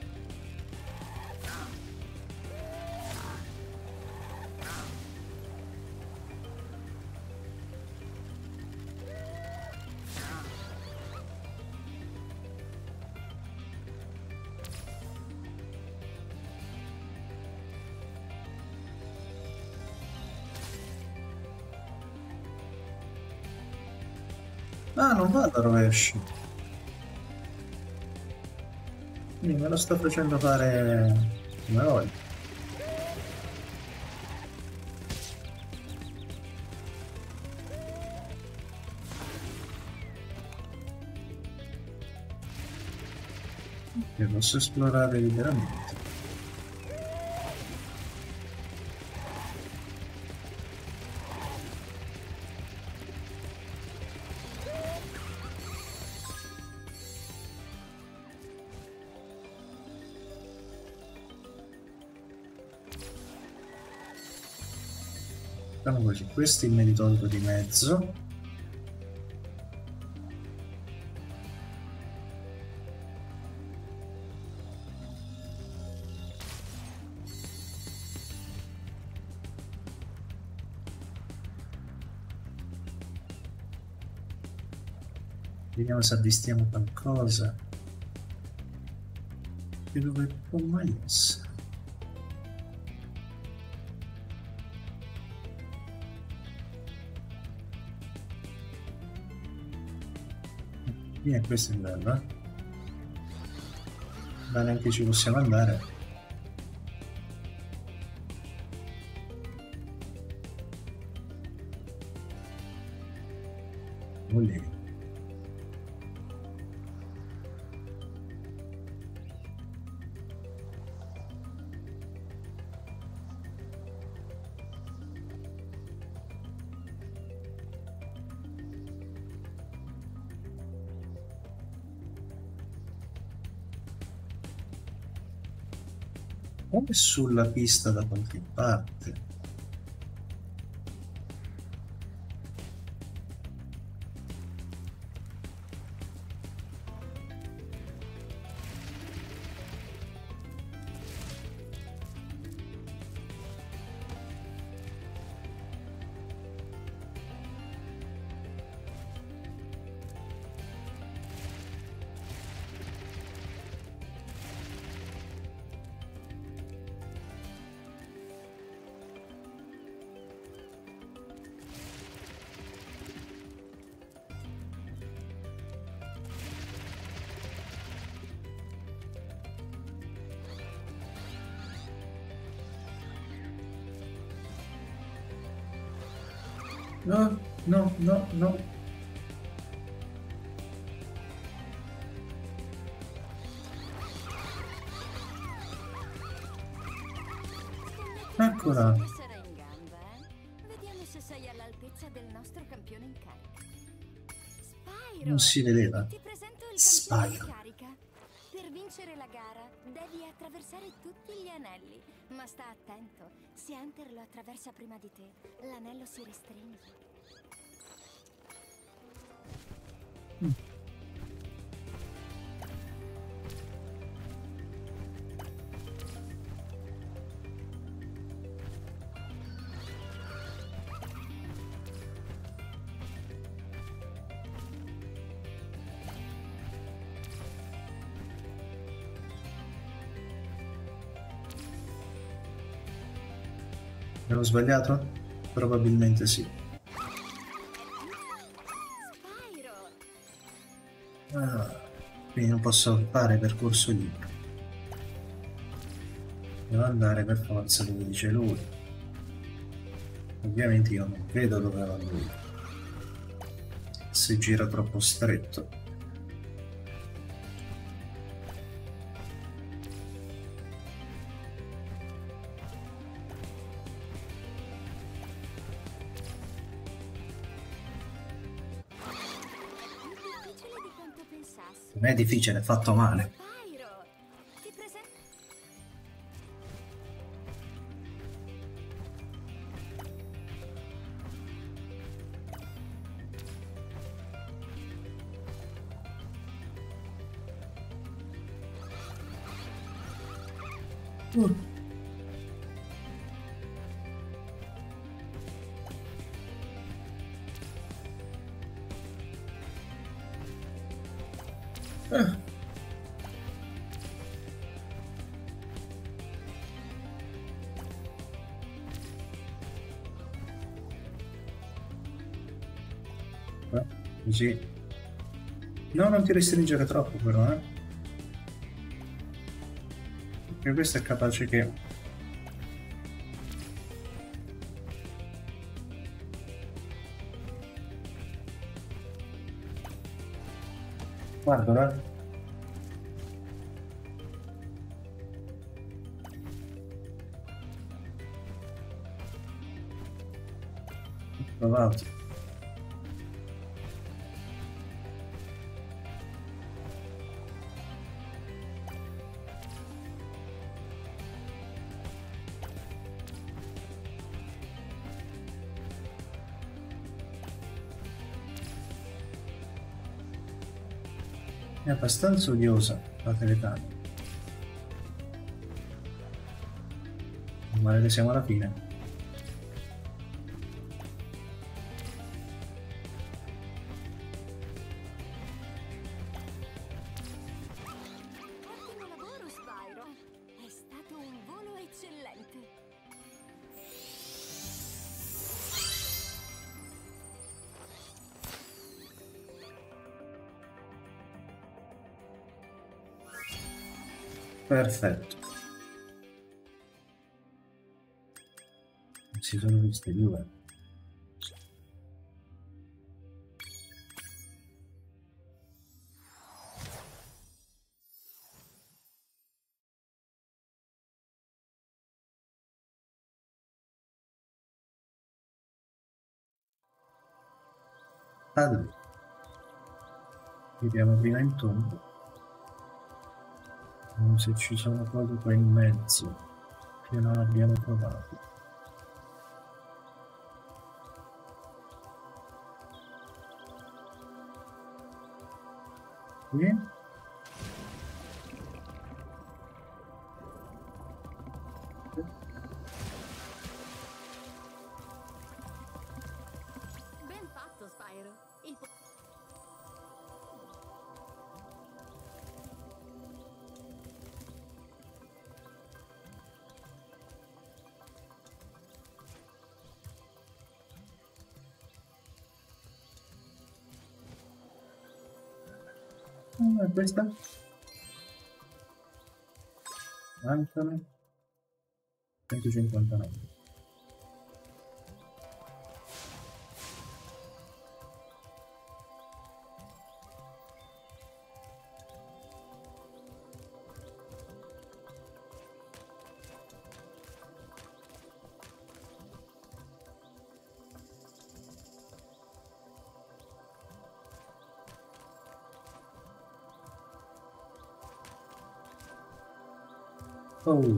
Ah, non va da rovescio. Quindi me lo sto facendo fare come voglio. Io posso esplorare liberamente. Facciamo così, questi me li tolgo di mezzo. Vediamo se avvistiamo qualcosa. E dove può mai essere? Questo è bello, eh? Ma neanche ci possiamo andare. Lì. Come sulla pista da qualche parte. No, no, no, no. Eccola. Che sarà in gamba, eh? Vediamo se sei all'altezza del nostro campione in carica. Spyro! Non si vedeva. Ti presento il campione in Spyro. carica. Per vincere la gara devi attraversare tutti gli anelli. Ma sta attento, se Hunter lo attraversa prima di te, l'anello si restringe. Avevo sbagliato? Probabilmente sì. Spyro! Ah, quindi non posso fare percorso libero. Devo andare per forza dove dice lui. Ovviamente io non vedo dove va lui. Se gira troppo stretto. Difficile di quanto pensassi. Non è difficile, è fatto male. Spyro! Ti presento... Così. No, non ti restringere troppo però, eh. Perché questo è capace che... Guarda, eh. Ho provato. È abbastanza odiosa la telecamera. Male che siamo alla fine. Ottimo lavoro, Spyro! È stato un volo eccellente! Perfetto. Si sono viste due. Allora, vediamo prima in tondo. Vediamo se ci sono cose qua in mezzo che non abbiamo trovato. Qui. Ben fatto, Spyro! Il po- Questa? Mancano 159. Oh,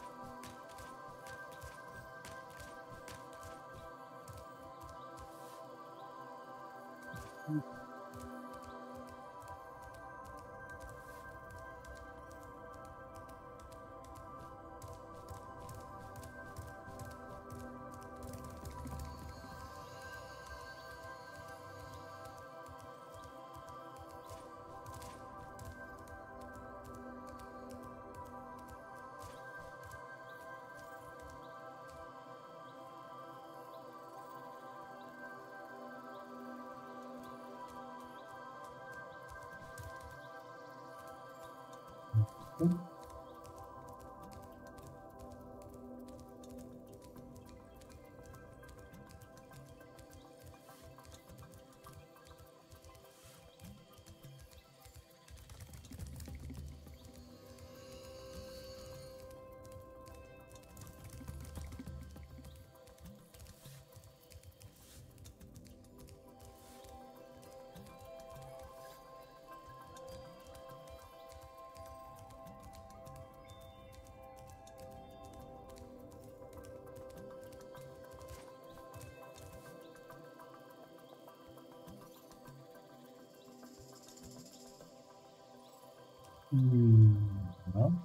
no,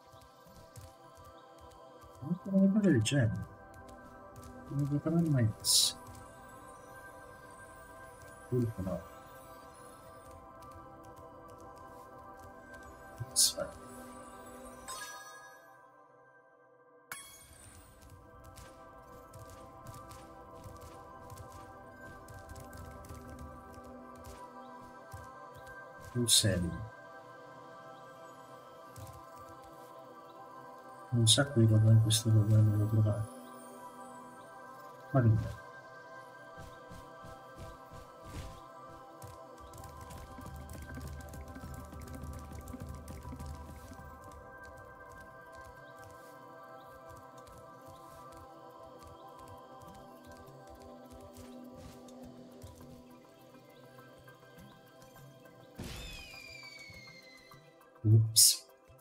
non una cosa del genere. Non potrà mai essere. Pulpo no. Aspetta. Un serio. Un sacco di roba in questo problema devo trovare. Ma niente. Ups.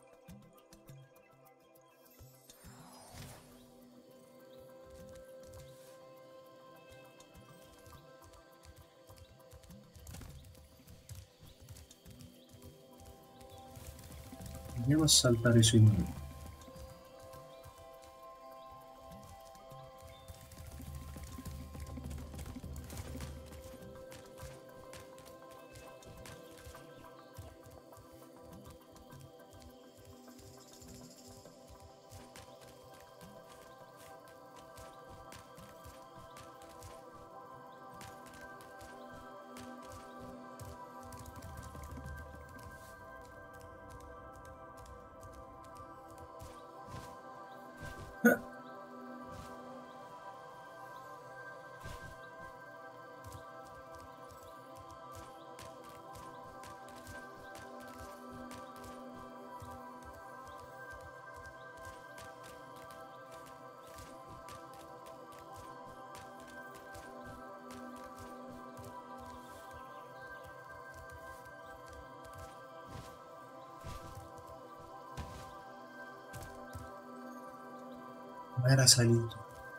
Andiamo a saltare sui muri. Ma era salito.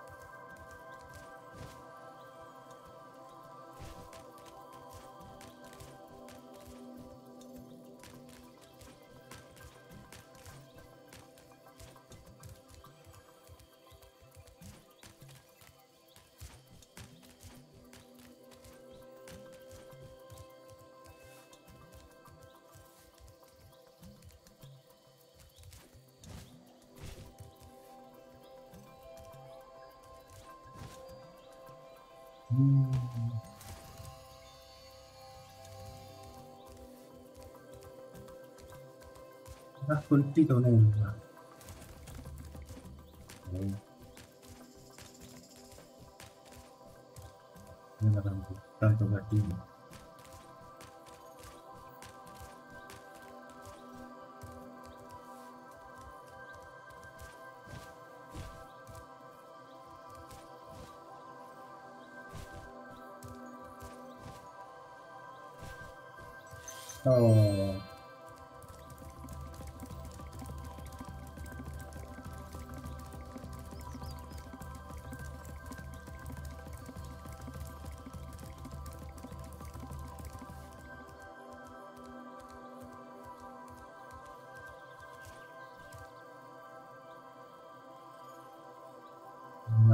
Ha colpito nulla. Non era tanto cattivo. Oh.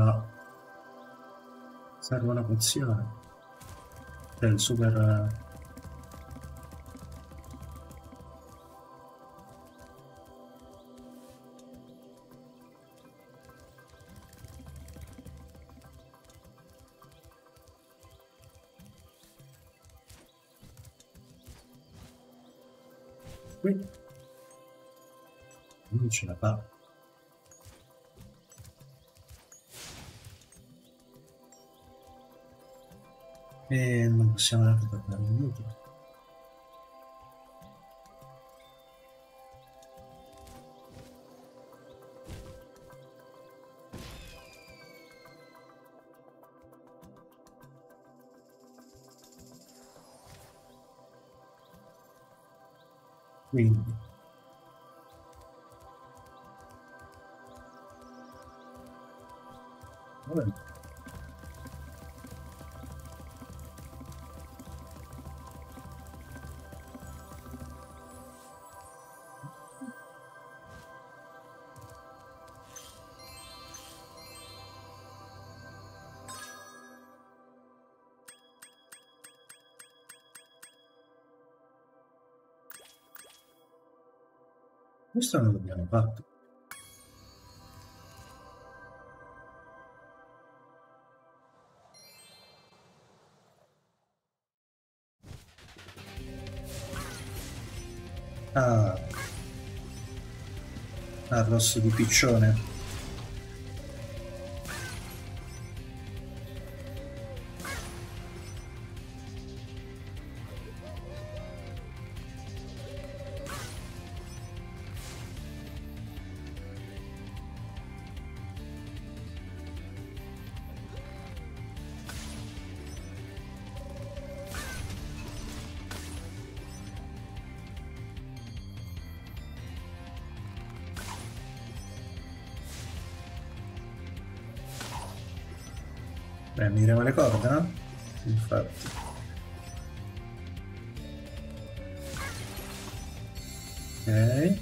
No. Serve una pozione. C'è il super... Qui non ce la fa. E non possiamo neanche tornare indietro. Quindi vabbè. Questo non l'abbiamo fatto. Ah, arrosto di piccione. Prenderemo le corde, no? Infatti. Ok.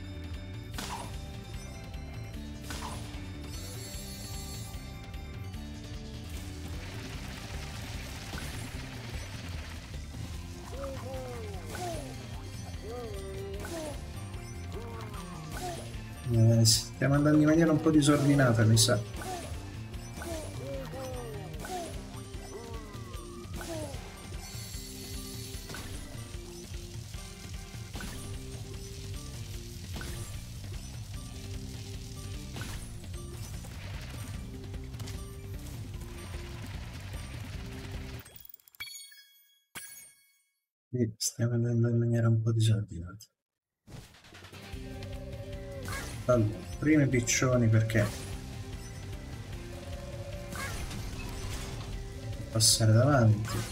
Stiamo andando in maniera un po' disordinata, mi sa. Sì, stiamo andando in maniera un po' disordinata. Allora, prima i piccioni perché passare davanti.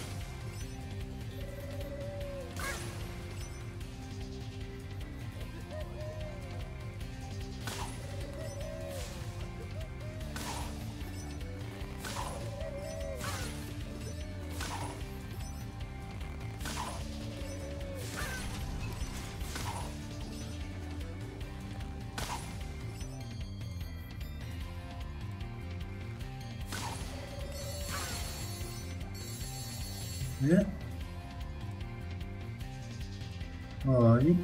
Poi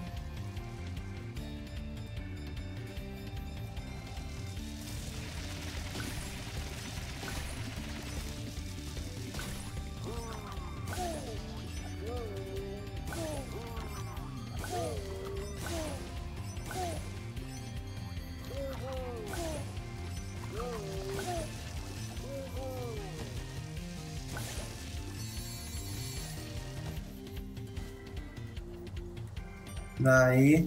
dai.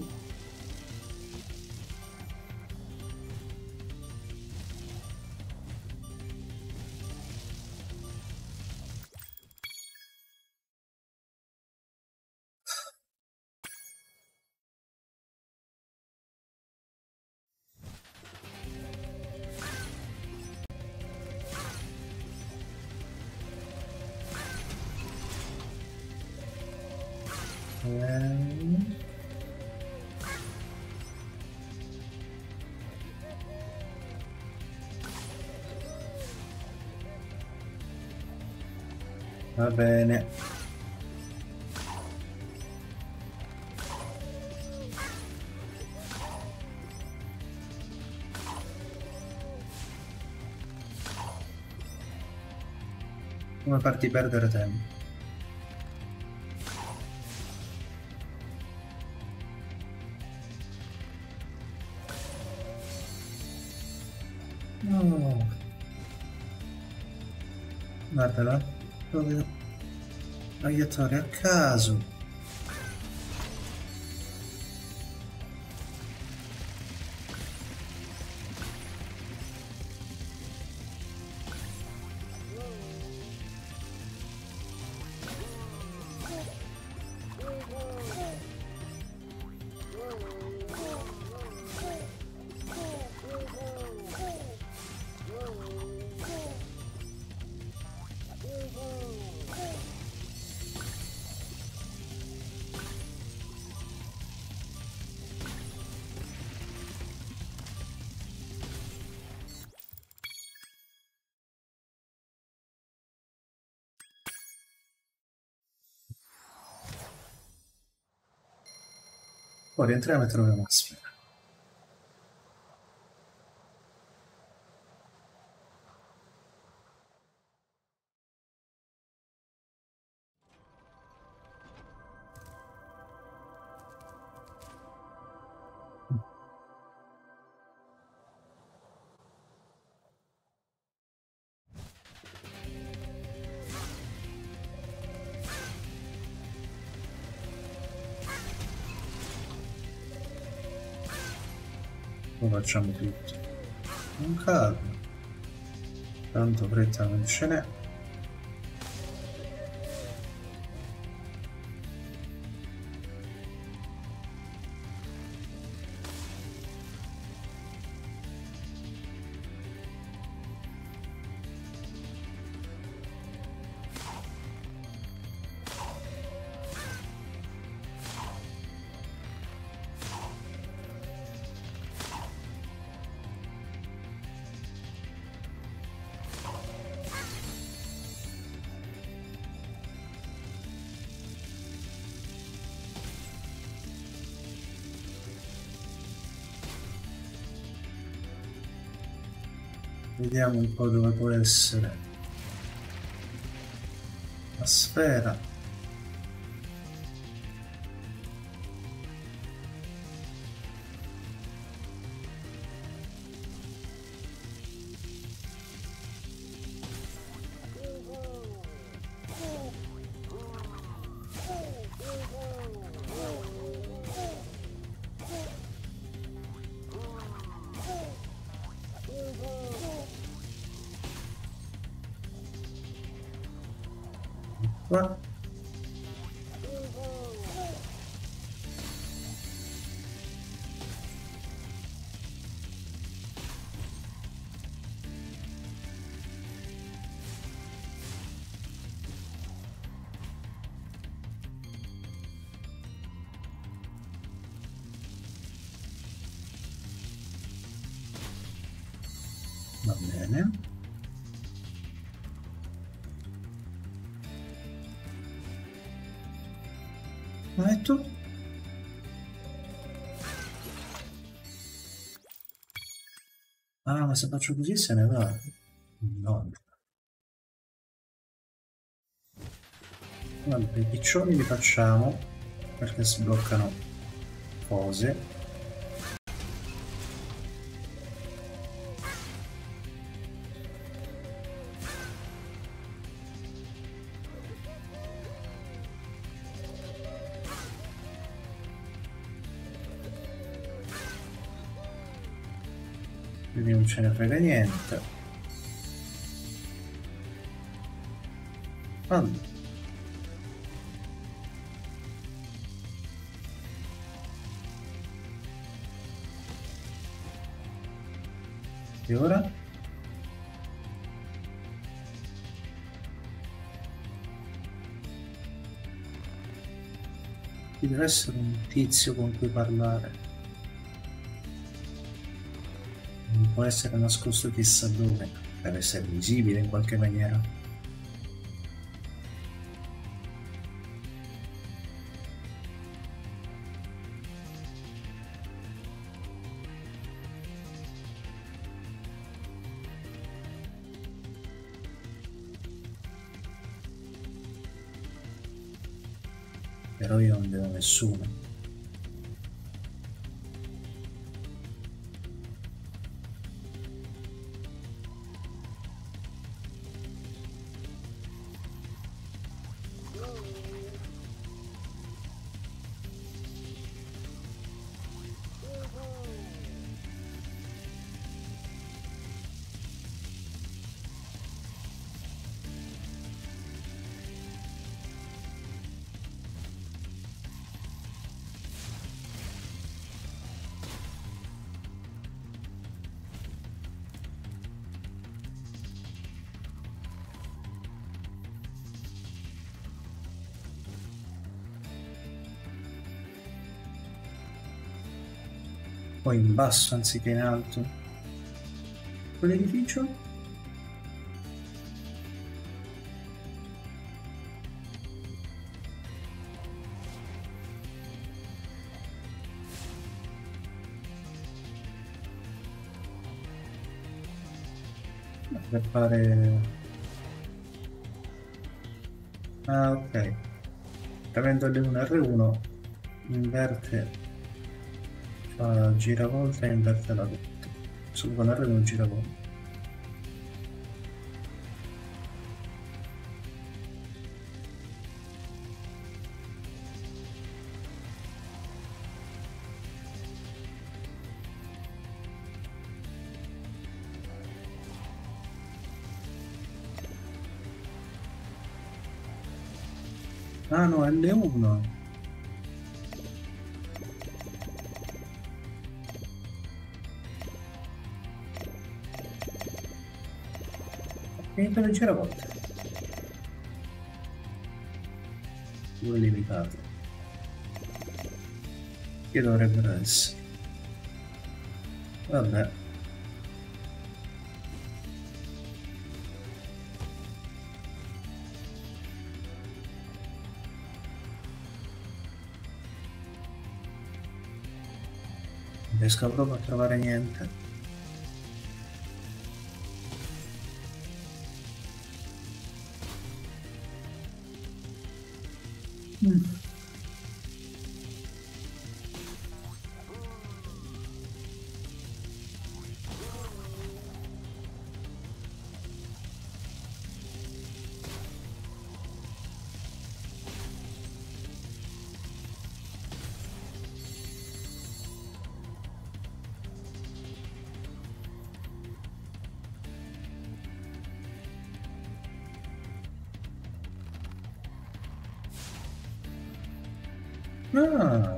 Va bene. Come farti perdere tempo? No. Guardala. Proprio aleatorio a caso. Poi rientriamo e troviamo una sfera. Lo facciamo tutto con calma, tanto fretta non ce n'è. Vediamo un po' dove può essere la sfera. Qua. Va bene. Ma è tu? Ah, ma se faccio così se ne va. No. Vabbè, i piccioni li facciamo perché sbloccano cose. Quindi non ce ne frega niente. Allora. E ora? Ci deve essere un tizio con cui parlare. Non può essere nascosto chissà dove. Deve essere visibile in qualche maniera. Però io non vedo nessuno. Poi in basso anziché in alto. Quell'edificio? Per fare... Ah, ok. Premendo L1 R1 inverte, fa giravolta e inverte la rotta. Solo con R1 giravolta. Ah no, L1. Finito le giravolte. Due limitate. Che dovrebbero essere? Vabbè. Non riesco proprio a trovare niente. Ah,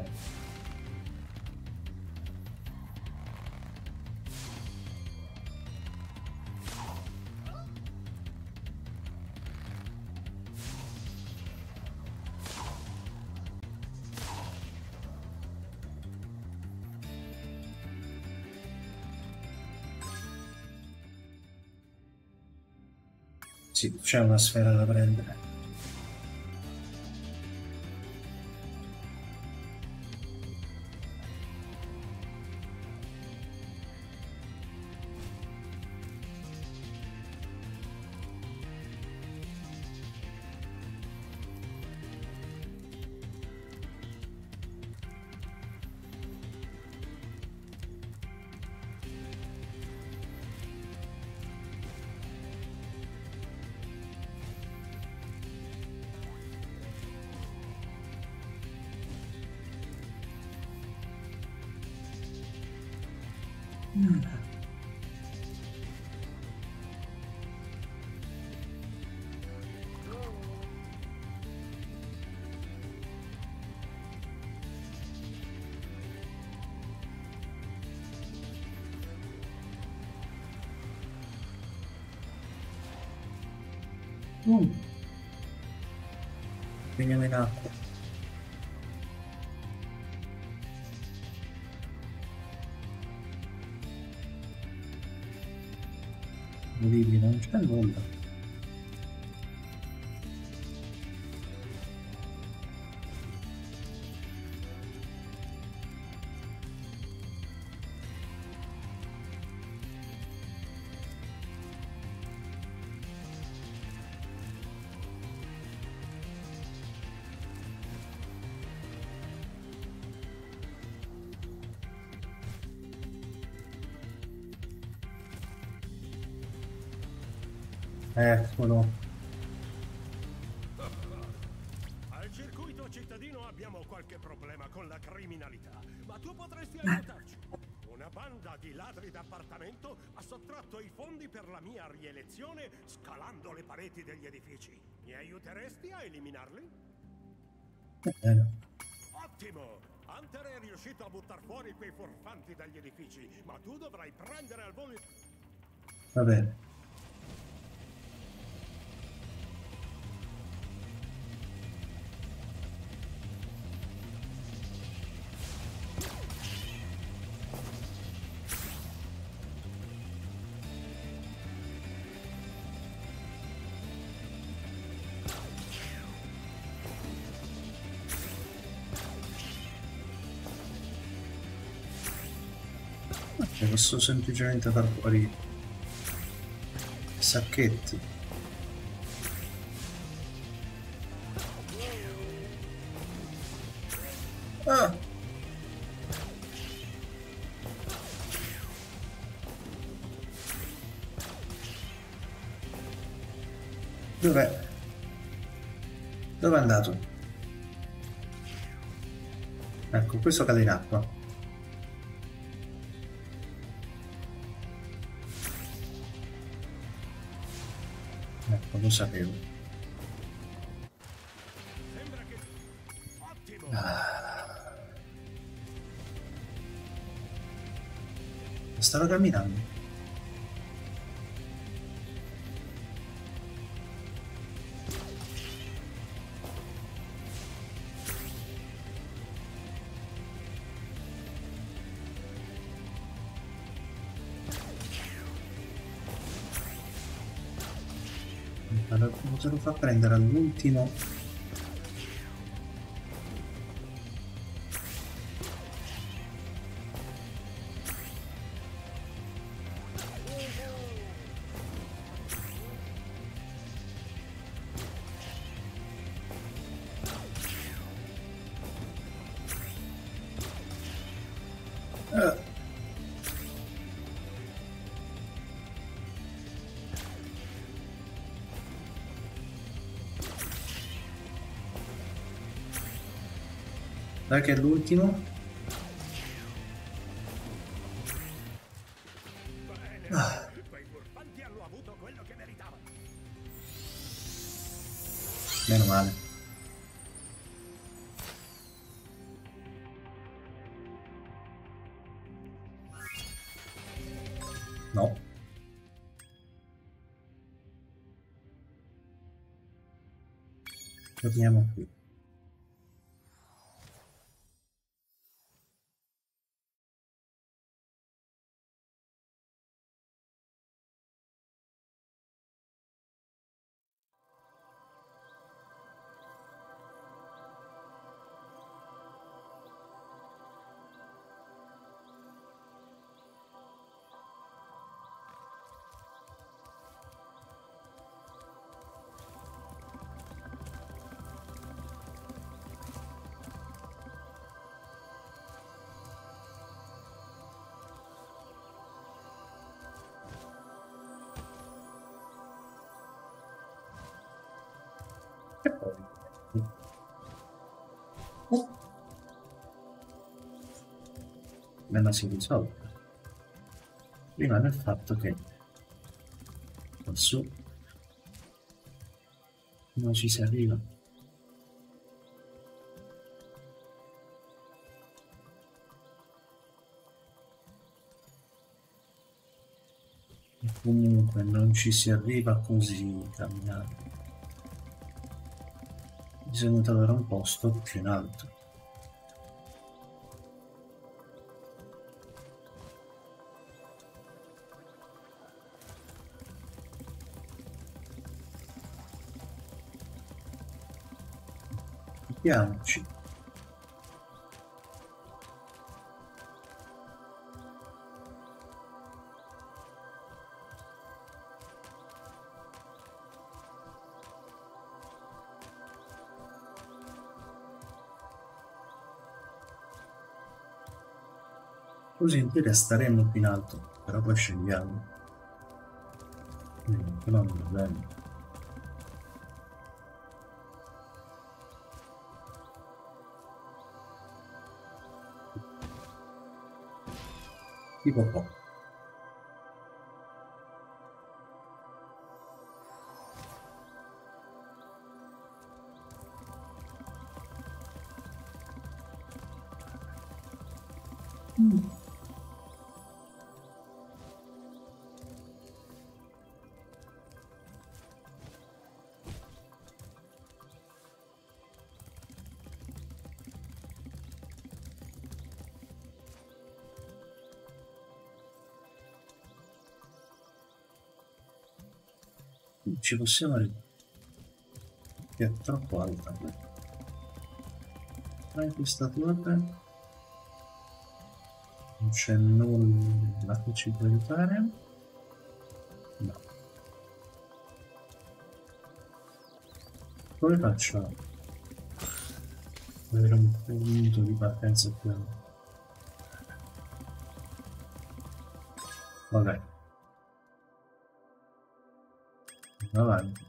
sì, c'è una sfera da prendere. Veniamo in acqua. Lì non c'è nulla. Eccolo. Al circuito cittadino abbiamo qualche problema con la criminalità, ma tu potresti aiutarci. Una banda di ladri d'appartamento ha sottratto i fondi per la mia rielezione scalando le pareti degli edifici. Mi aiuteresti a eliminarli? Ottimo! Hunter è riuscito a buttar fuori quei furfanti dagli edifici, ma tu dovrai prendere al volo... Va bene. Posso semplicemente far fuori i sacchetti. Ah! Dov'è? Dove è andato? Ecco, questo cade in acqua. Ecco, lo sapevo. Sembra che... Ottimo! Stava camminando. Te lo fa prendere all'ultimo. Dai che è l'ultimo. Bene, quei furfanti hanno avuto quello che meritavano. Meno male. No. Torniamo qui. E poi me la si risolve. Rimane il fatto che lassù non ci si arriva. E comunque non ci si arriva così camminando. Bisogna trovare un posto più in alto. Mettiamoci. Così in teoria staremo più in alto, però poi scendiamo. Però non va bene. Tipo po'. Ci possiamo arrivare, che è troppo alta. Tra in questa torre non c'è nulla che ci può aiutare. No. Come faccio ad avere un punto di partenza più alto? Vabbè. Avanti.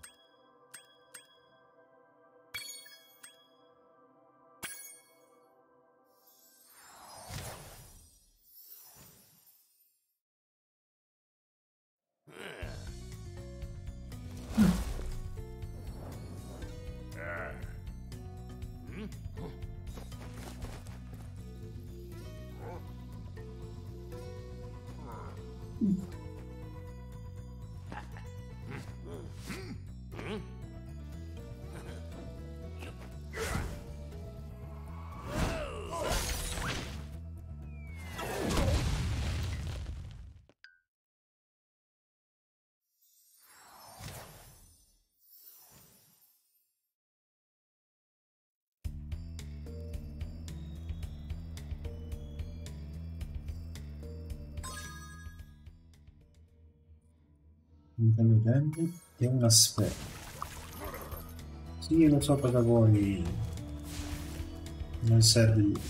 Un taglio grande e una sfera. Sì, lo so cosa vuoi. Non serve lì.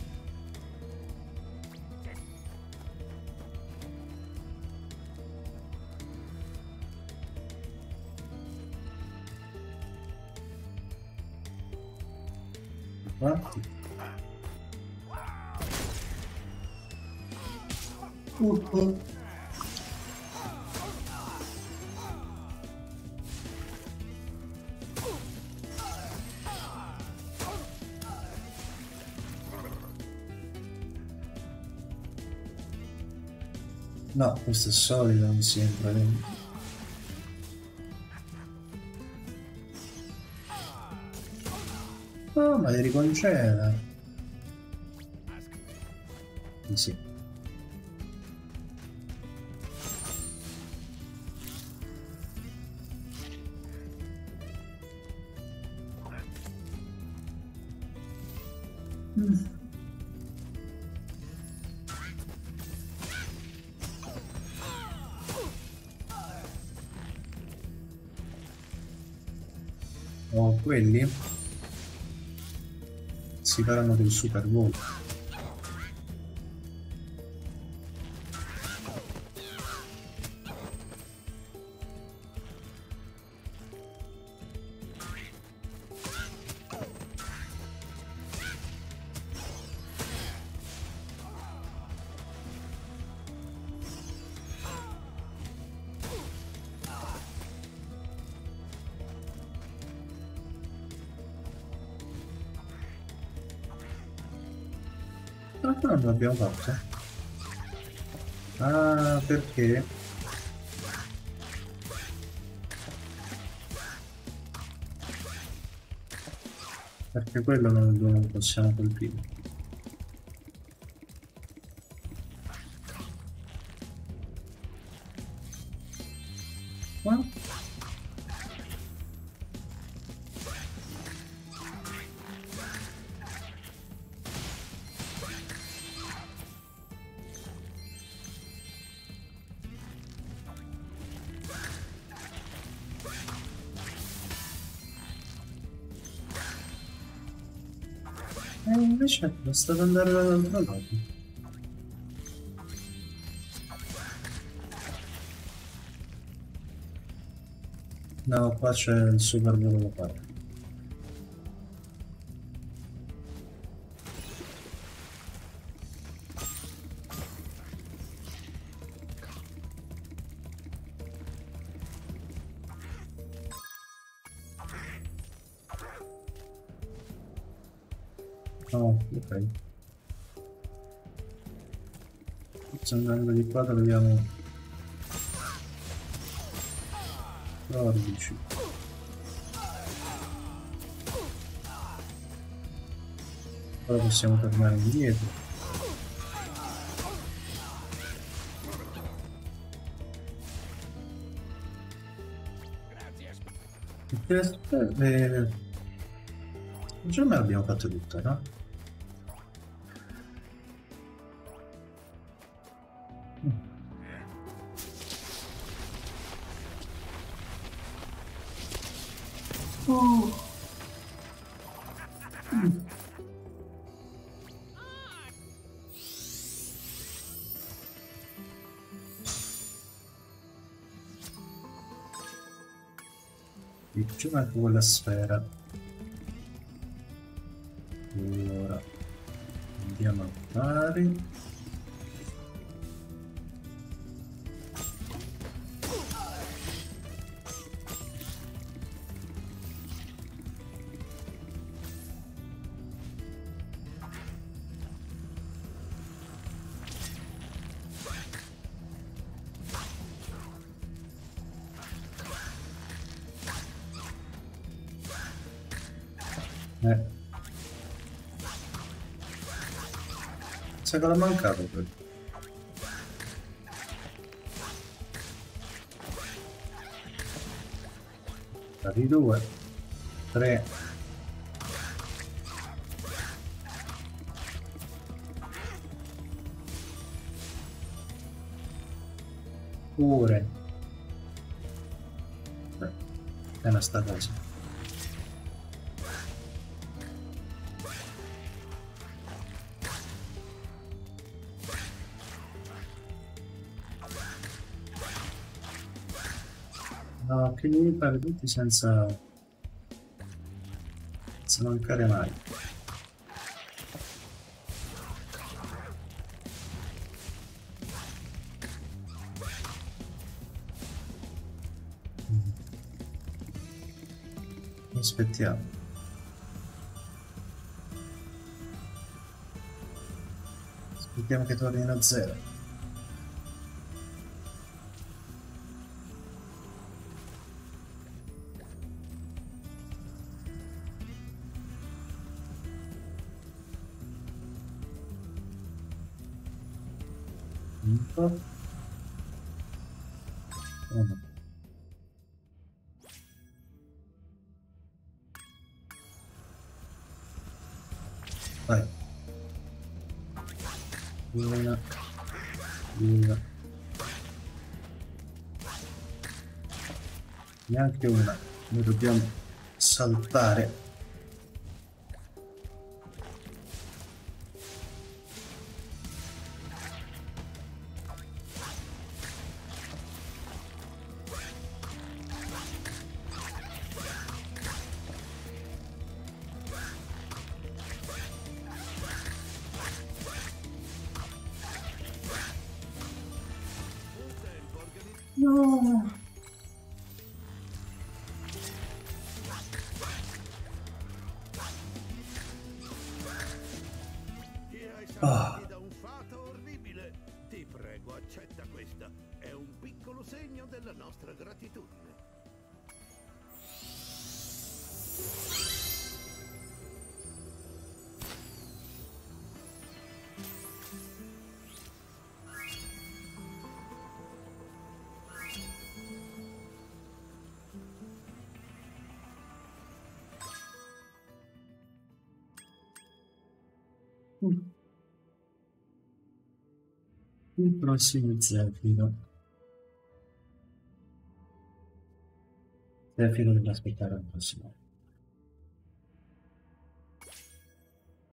Infatti. No, questo è solido, non si entra dentro. Oh, ma li riconceda. Sì. Oh, quelli si faranno del Super Bowl. Ancora non l'abbiamo fatto? Ah, perché? Perché quello non lo possiamo colpire. Qua? Invece basta andare dall'altro lato. No, qua c'è il super volo da fare. No, ok. Andando di qua troviamo 14. Ora possiamo tornare indietro. Già me l'abbiamo fatto tutta, no? Ci manca quella sfera. Allora andiamo a fare. Sa che l'ha mancato quello. Stati 2, 3. Pure. È una sta cosa. No, che li fare tutti senza mancare mai. Aspettiamo. Aspettiamo che tornino a 0. Uno. Vai. Una. Una. Neanche una. Noi dobbiamo saltare. No. Ti hai salvati da un fato orribile. Ti prego, accetta questa. È un piccolo segno della nostra gratitudine. Il prossimo Zefiro. Zefiro deve aspettare il prossimo.